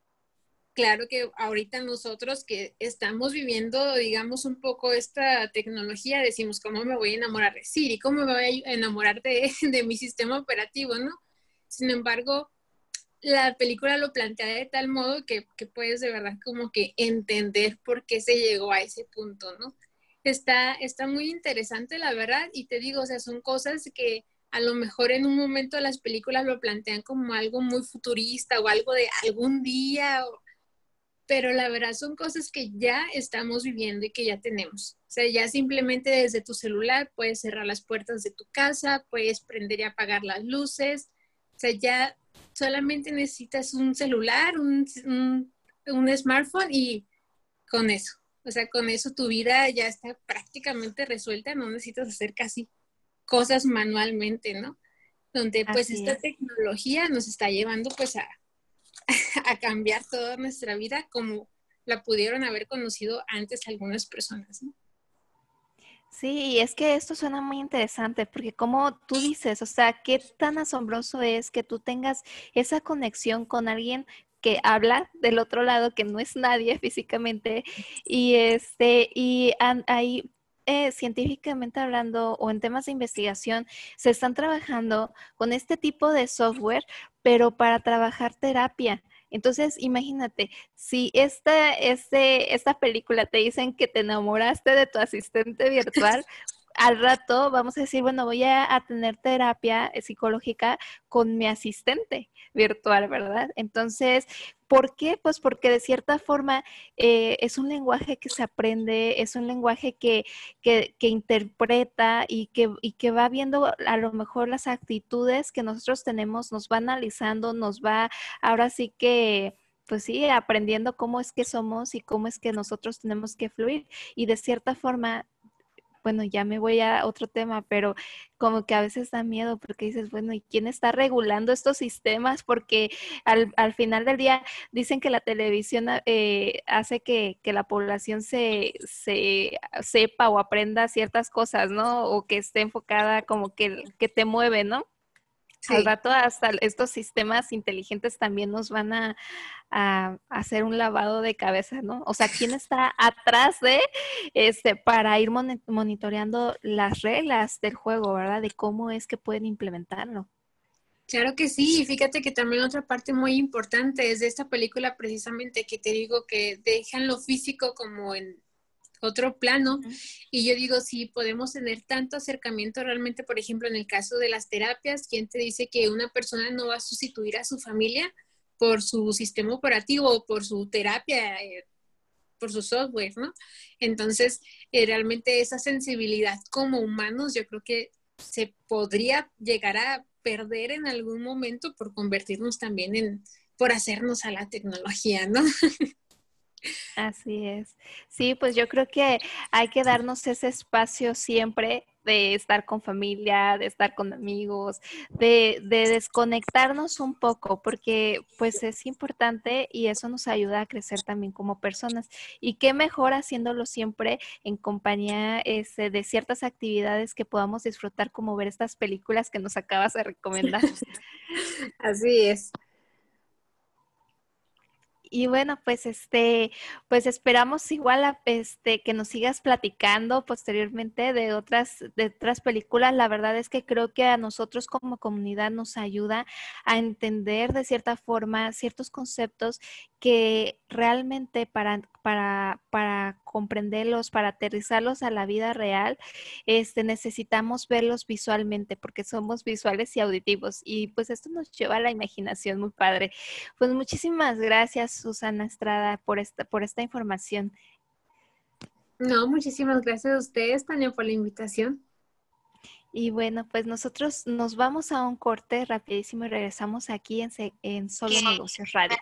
claro que ahorita nosotros que estamos viviendo, digamos, un poco esta tecnología, decimos, ¿cómo me voy a enamorar de Siri? ¿Cómo me voy a enamorar de mi sistema operativo, no? Sin embargo, la película lo plantea de tal modo que puedes de verdad como que entender por qué se llegó a ese punto, ¿no? Está muy interesante, la verdad, y te digo, o sea, son cosas que a lo mejor en un momento las películas lo plantean como algo muy futurista o algo de algún día, pero la verdad son cosas que ya estamos viviendo y que ya tenemos. O sea, ya simplemente desde tu celular puedes cerrar las puertas de tu casa, puedes prender y apagar las luces. O sea, ya solamente necesitas un celular, un smartphone y con eso. O sea, con eso tu vida ya está prácticamente resuelta, no necesitas hacer casi cosas manualmente, ¿no? Donde pues Así esta es. tecnología nos está llevando pues a cambiar toda nuestra vida como la pudieron haber conocido antes algunas personas, ¿no? Sí, y es que esto suena muy interesante porque como tú dices, o sea, qué tan asombroso es que tú tengas esa conexión con alguien que habla del otro lado, que no es nadie físicamente, ahí científicamente hablando o en temas de investigación, se están trabajando con este tipo de software, pero para trabajar terapia. Entonces, imagínate, si esta película te dicen que te enamoraste de tu asistente virtual, al rato vamos a decir, bueno, voy a tener terapia psicológica con mi asistente virtual, ¿verdad? Entonces, ¿por qué? Pues porque de cierta forma es un lenguaje que se aprende, es un lenguaje que interpreta y que va viendo a lo mejor las actitudes que nosotros tenemos, nos va analizando, nos va ahora sí que, pues sí, aprendiendo cómo es que somos y cómo es que nosotros tenemos que fluir. Y de cierta forma, bueno, ya me voy a otro tema, pero como que a veces da miedo porque dices, bueno, ¿y quién está regulando estos sistemas? Porque al final del día dicen que la televisión hace que la población se sepa o aprenda ciertas cosas, ¿no? O que esté enfocada como que te mueve, ¿no? Al Sí. rato hasta estos sistemas inteligentes también nos van a hacer un lavado de cabeza, ¿no? O sea, ¿quién está atrás de para ir monitoreando las reglas del juego, ¿verdad? De cómo es que pueden implementarlo. Claro que sí, y fíjate que también otra parte muy importante es de esta película precisamente que te digo que dejan lo físico como en otro plano Ujú. y yo digo, si podemos tener tanto acercamiento realmente, por ejemplo, en el caso de las terapias, ¿quién te dice que una persona no va a sustituir a su familia por su sistema operativo o por su terapia, por su software, ¿no? Entonces, realmente esa sensibilidad como humanos, yo creo que se podría llegar a perder en algún momento por convertirnos también por hacernos a la tecnología, ¿no? Así es. Sí, pues yo creo que hay que darnos ese espacio siempre de estar con familia, de estar con amigos, de desconectarnos un poco, porque pues es importante y eso nos ayuda a crecer también como personas. Y qué mejor haciéndolo siempre en compañía de ciertas actividades que podamos disfrutar, como ver estas películas que nos acabas de recomendar. Así es. Y bueno, pues pues esperamos igual que nos sigas platicando posteriormente de otras películas. La verdad es que creo que a nosotros como comunidad nos ayuda a entender de cierta forma ciertos conceptos que realmente para comprenderlos, para aterrizarlos a la vida real, necesitamos verlos visualmente, porque somos visuales y auditivos. Y pues esto nos lleva a la imaginación muy padre. Pues muchísimas gracias, Susana Estrada, por esta información. No, muchísimas gracias a ustedes, Tania, por la invitación. Y bueno, pues nosotros nos vamos a un corte rapidísimo y regresamos aquí en Solo Negocios Radio.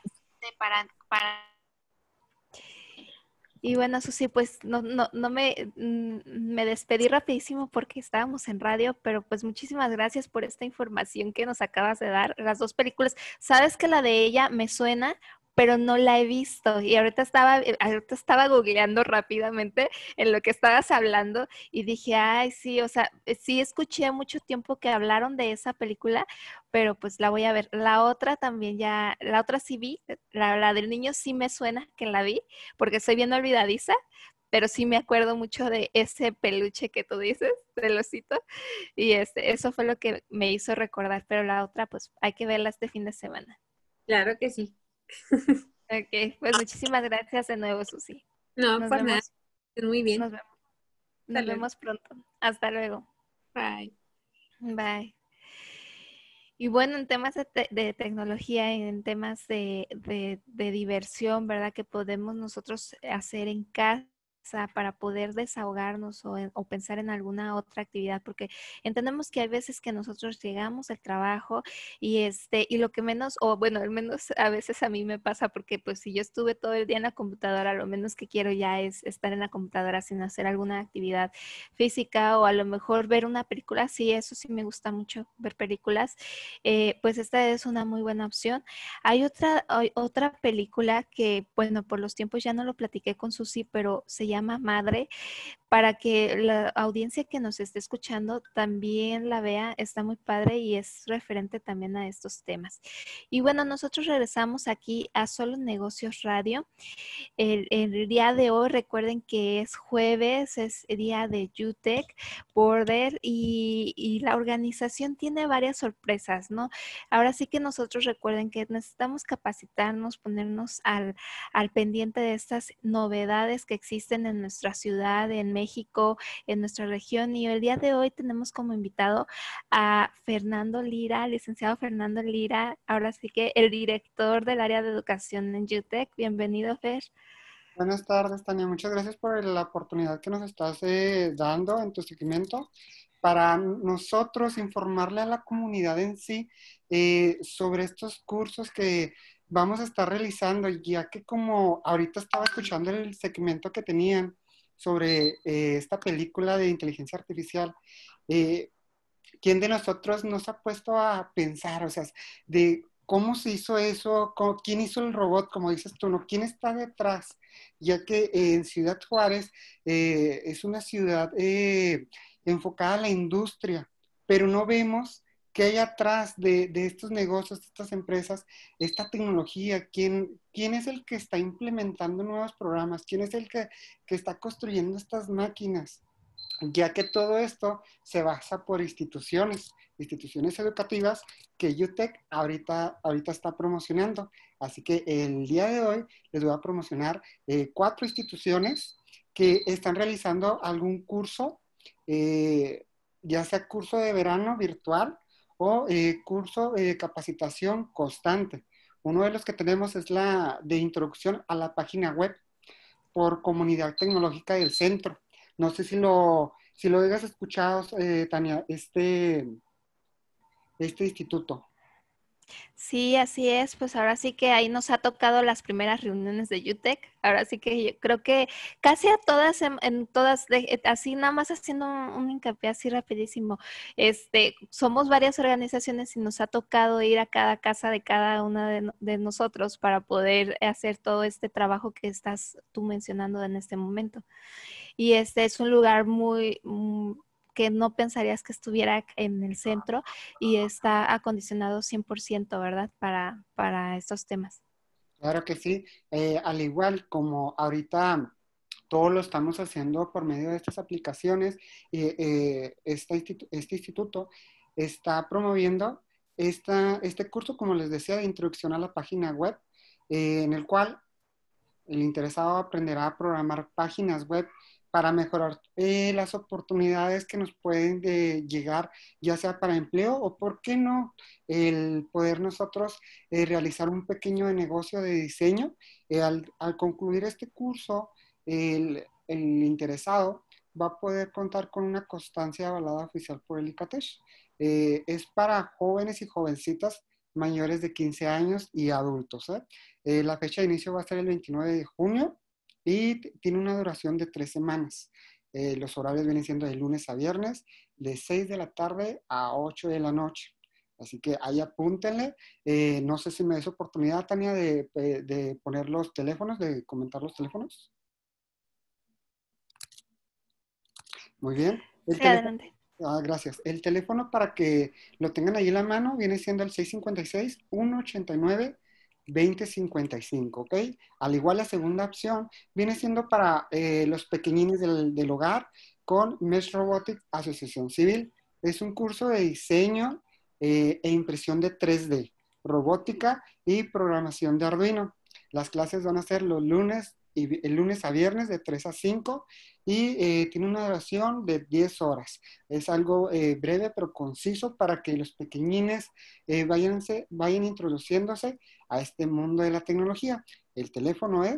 Y bueno, Susi, pues no me despedí rapidísimo porque estábamos en radio, pero pues muchísimas gracias por esta información que nos acabas de dar. Las dos películas, sabes que la de ella me suena, pero no la he visto. Y ahorita estaba googleando rápidamente en lo que estabas hablando y dije, ay, sí, o sea, sí escuché mucho tiempo que hablaron de esa película, pero pues la voy a ver. La otra también ya, la otra sí vi, la del niño sí me suena que la vi porque soy bien olvidadiza, pero sí me acuerdo mucho de ese peluche que tú dices, del osito, y eso fue lo que me hizo recordar, pero la otra, pues hay que verla este fin de semana. Claro que sí. Ok, pues muchísimas gracias de nuevo, Susi. No, Nos por nada. vemos, Muy bien. nos vemos, Hasta nos luego. vemos pronto. Hasta luego. Bye. Bye. Y bueno, en temas de tecnología y en temas de diversión, ¿verdad? Que podemos nosotros hacer en casa para poder desahogarnos o pensar en alguna otra actividad, porque entendemos que hay veces que nosotros llegamos al trabajo y lo que menos, o bueno, al menos a veces a mí me pasa, porque pues si yo estuve todo el día en la computadora, lo menos que quiero ya es estar en la computadora sin hacer alguna actividad física, o a lo mejor ver una película. Sí, eso sí me gusta mucho, ver películas. Pues esta es una muy buena opción. Hay otra película que, bueno, por los tiempos ya no lo platiqué con Susi, pero se llama Madre, para que la audiencia que nos esté escuchando también la vea. Está muy padre y es referente también a estos temas. Y bueno, nosotros regresamos aquí a Solo Negocios Radio. El día de hoy, recuerden que es jueves, es día de UTEC Border, y la organización tiene varias sorpresas, ¿no? Ahora sí que nosotros recuerden que necesitamos capacitarnos, ponernos al pendiente de estas novedades que existen en nuestra ciudad, en México, en nuestra región. Y el día de hoy tenemos como invitado a Fernando Lira, licenciado Fernando Lira, ahora sí que el director del área de educación en UTEC. Bienvenido, Fer. Buenas tardes, Tania. Muchas gracias por la oportunidad que nos estás dando en tu seguimiento para nosotros informarle a la comunidad en sí sobre estos cursos que vamos a estar realizando, ya que como ahorita estaba escuchando el segmento que tenían sobre esta película de inteligencia artificial, eh, ¿quién de nosotros nos ha puesto a pensar, o sea, de cómo se hizo eso, quién hizo el robot, como dices tú, ¿no? ¿Quién está detrás? Ya que en Ciudad Juárez es una ciudad enfocada a la industria, pero no vemos qué hay atrás de estos negocios, de estas empresas, esta tecnología, quién es el que está implementando nuevos programas, quién es el que está construyendo estas máquinas, ya que todo esto se basa por instituciones educativas que UTEC ahorita está promocionando. Así que el día de hoy les voy a promocionar 4 instituciones que están realizando algún curso, ya sea curso de verano virtual o curso de capacitación constante. Uno de los que tenemos es la de introducción a la página web por Comunidad Tecnológica del Centro. No sé si lo hayas escuchado, Tania, este instituto. Sí, así es. Pues ahora sí que ahí nos ha tocado las primeras reuniones de UTEC. Ahora sí que yo creo que casi a todas, en todas, así nada más haciendo un hincapié así rapidísimo. Somos varias organizaciones y nos ha tocado ir a cada casa de cada una de nosotros para poder hacer todo este trabajo que estás tú mencionando en este momento. Y este es un lugar que no pensarías que estuviera en el centro, y está acondicionado 100%, ¿verdad? Para estos temas. Claro que sí. Al igual como ahorita todo lo estamos haciendo por medio de estas aplicaciones, este instituto está promoviendo este curso, como les decía, de introducción a la página web, en el cual el interesado aprenderá a programar páginas web para mejorar las oportunidades que nos pueden llegar, ya sea para empleo o, ¿por qué no?, el poder nosotros realizar un pequeño negocio de diseño. Al concluir este curso, el interesado va a poder contar con una constancia avalada oficial por el ICATESH. Es para jóvenes y jovencitas mayores de 15 años y adultos. La fecha de inicio va a ser el 29 de junio y tiene una duración de 3 semanas. Los horarios vienen siendo de lunes a viernes, de 6 de la tarde a 8 de la noche. Así que ahí apúntenle. No sé si me des oportunidad, Tania, de poner los teléfonos, de comentar los teléfonos. Muy bien. Sí, adelante. Gracias. El teléfono, para que lo tengan ahí en la mano, viene siendo el 656-189-2055, ¿ok? Al igual, la segunda opción viene siendo para los pequeñines del hogar con Mesh Robotic Asociación Civil. Es un curso de diseño e impresión de 3D, robótica y programación de Arduino. Las clases van a ser el lunes a viernes de 3 a 5 y tiene una duración de 10 horas. Es algo breve pero conciso para que los pequeñines vayan introduciéndose a este mundo de la tecnología. El teléfono es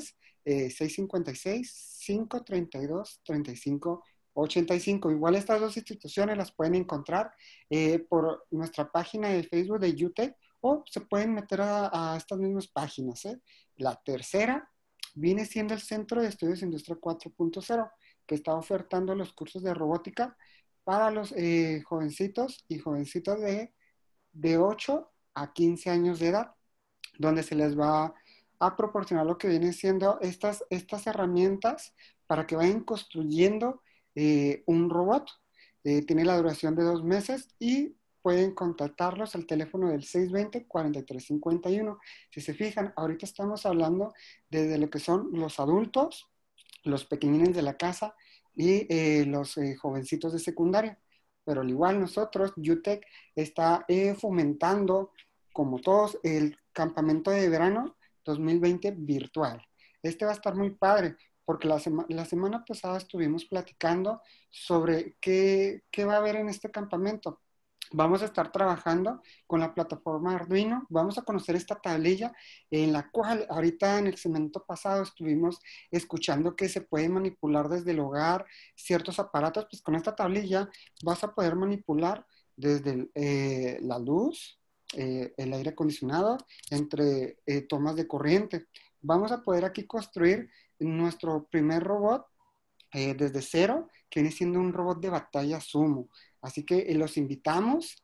656-532-3585. Igual estas dos instituciones las pueden encontrar por nuestra página de Facebook de UTEC o se pueden meter a estas mismas páginas. La tercera viene siendo el Centro de Estudios Industria 4.0, que está ofertando los cursos de robótica para los jovencitos y jovencitas de 8 a 15 años de edad, donde se les va a proporcionar lo que vienen siendo estas herramientas para que vayan construyendo un robot. Tiene la duración de 2 meses y pueden contactarlos al teléfono del 620-4351. Si se fijan, ahorita estamos hablando desde lo que son los adultos, los pequeñines de la casa y los jovencitos de secundaria. Pero al igual nosotros, UTEC está fomentando, como todos, el campamento de verano 2020 virtual. Este va a estar muy padre, porque la semana pasada estuvimos platicando sobre qué va a haber en este campamento. Vamos a estar trabajando con la plataforma Arduino, vamos a conocer esta tablilla en la cual ahorita en el segmento pasado estuvimos escuchando que se puede manipular desde el hogar ciertos aparatos. Pues con esta tablilla vas a poder manipular desde la luz, el aire acondicionado, entre tomas de corriente. Vamos a poder aquí construir nuestro primer robot desde cero, que viene siendo un robot de batalla sumo. Así que los invitamos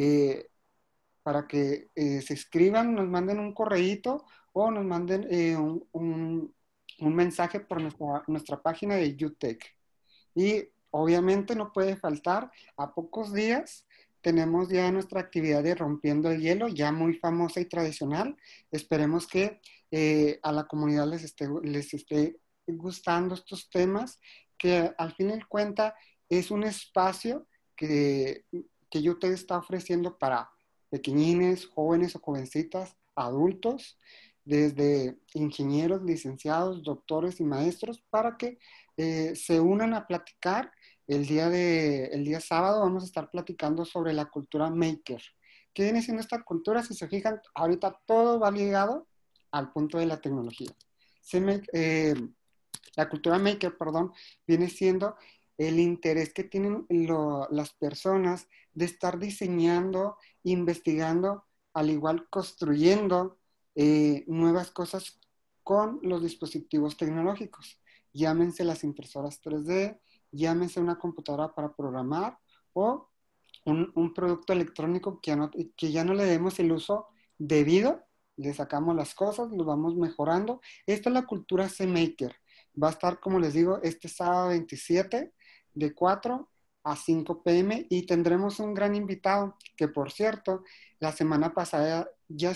para que se escriban, nos manden un correíto o nos manden un mensaje por nuestra página de UTEC. Y obviamente no puede faltar, a pocos días tenemos ya nuestra actividad de Rompiendo el Hielo, ya muy famosa y tradicional. Esperemos que a la comunidad les esté gustando estos temas, que al fin y cuenta es un espacio que UTEC está ofreciendo para pequeñines, jóvenes o jovencitas, adultos, desde ingenieros, licenciados, doctores y maestros, para que se unan a platicar. El día sábado vamos a estar platicando sobre la cultura maker. ¿Qué viene siendo esta cultura? Si se fijan, ahorita todo va ligado al punto de la tecnología. La cultura maker, perdón, viene siendo el interés que tienen las personas de estar diseñando, investigando, al igual construyendo nuevas cosas con los dispositivos tecnológicos. Llámense las impresoras 3D, llámense una computadora para programar o un producto electrónico que ya no le demos el uso debido, le sacamos las cosas, lo vamos mejorando. Esta es la cultura C-Maker. Va a estar, como les digo, este sábado 27 de 4 a 5 p.m. y tendremos un gran invitado que, por cierto, la semana pasada ya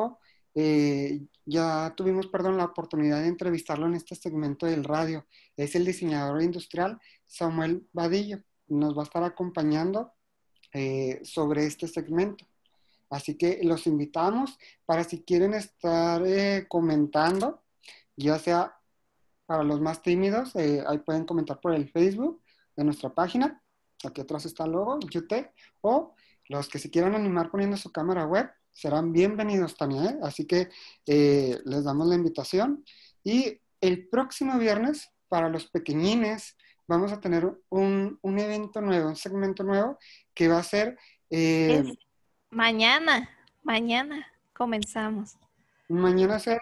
tuvimos la oportunidad de entrevistarlo en este segmento del radio. Es el diseñador industrial Samuel Vadillo. Nos va a estar acompañando sobre este segmento. Así que los invitamos para si quieren estar comentando, ya sea para los más tímidos, ahí pueden comentar por el Facebook de nuestra página. Aquí atrás está el logo, UTEC, o los que se quieran animar poniendo su cámara web, serán bienvenidos, Tania, Así que les damos la invitación. Y el próximo viernes, para los pequeñines, vamos a tener un evento nuevo, un segmento nuevo, que va a ser... Mañana comenzamos. Mañana es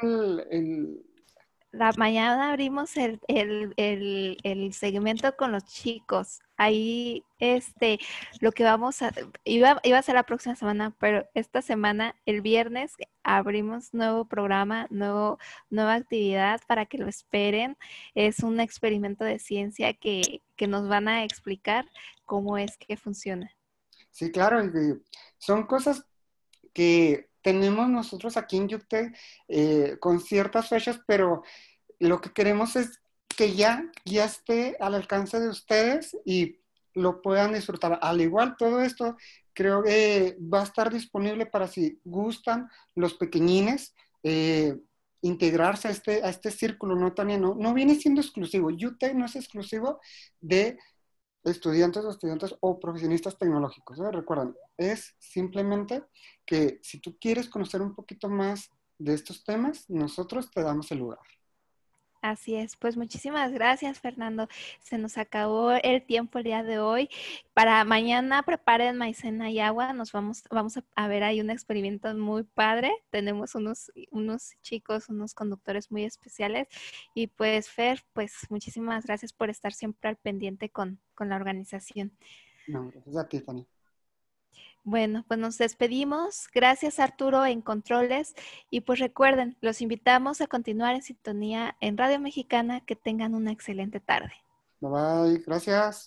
mañana abrimos el segmento con los chicos. Ahí, lo que iba a ser la próxima semana, pero esta semana, el viernes, abrimos nuevo programa, nueva actividad para que lo esperen. Es un experimento de ciencia que nos van a explicar cómo es que funciona. Sí, claro, son cosas que tenemos nosotros aquí en UTEC con ciertas fechas, pero lo que queremos es que ya esté al alcance de ustedes y lo puedan disfrutar. Al igual, todo esto creo que va a estar disponible para si gustan los pequeñines integrarse a este círculo, ¿no, Tania? No viene siendo exclusivo. UTEC no es exclusivo de estudiantes o profesionistas tecnológicos. Recuerden, es simplemente que si tú quieres conocer un poquito más de estos temas, nosotros te damos el lugar. Así es, pues muchísimas gracias, Fernando. Se nos acabó el tiempo el día de hoy. Para mañana preparen maicena y agua. Vamos a ver ahí un experimento muy padre. Tenemos unos chicos, unos conductores muy especiales. Y pues, Fer, pues muchísimas gracias por estar siempre al pendiente con la organización. No, gracias a ti, Tania. Bueno, pues nos despedimos. Gracias, Arturo, en controles. Y pues recuerden, los invitamos a continuar en sintonía en Radio Mexicana. Que tengan una excelente tarde. Bye bye, gracias.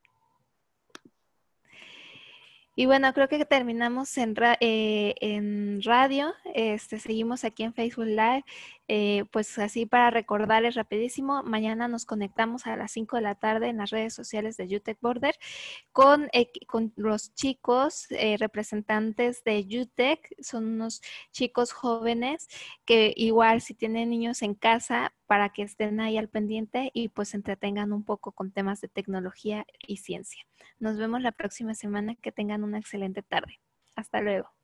Y bueno, creo que terminamos en radio. Seguimos aquí en Facebook Live. Pues así para recordarles rapidísimo, mañana nos conectamos a las 5 de la tarde en las redes sociales de UTEC Border con los chicos representantes de UTEC. Son unos chicos jóvenes que igual si tienen niños en casa, para que estén ahí al pendiente y pues se entretengan un poco con temas de tecnología y ciencia. Nos vemos la próxima semana. Que tengan una excelente tarde. Hasta luego.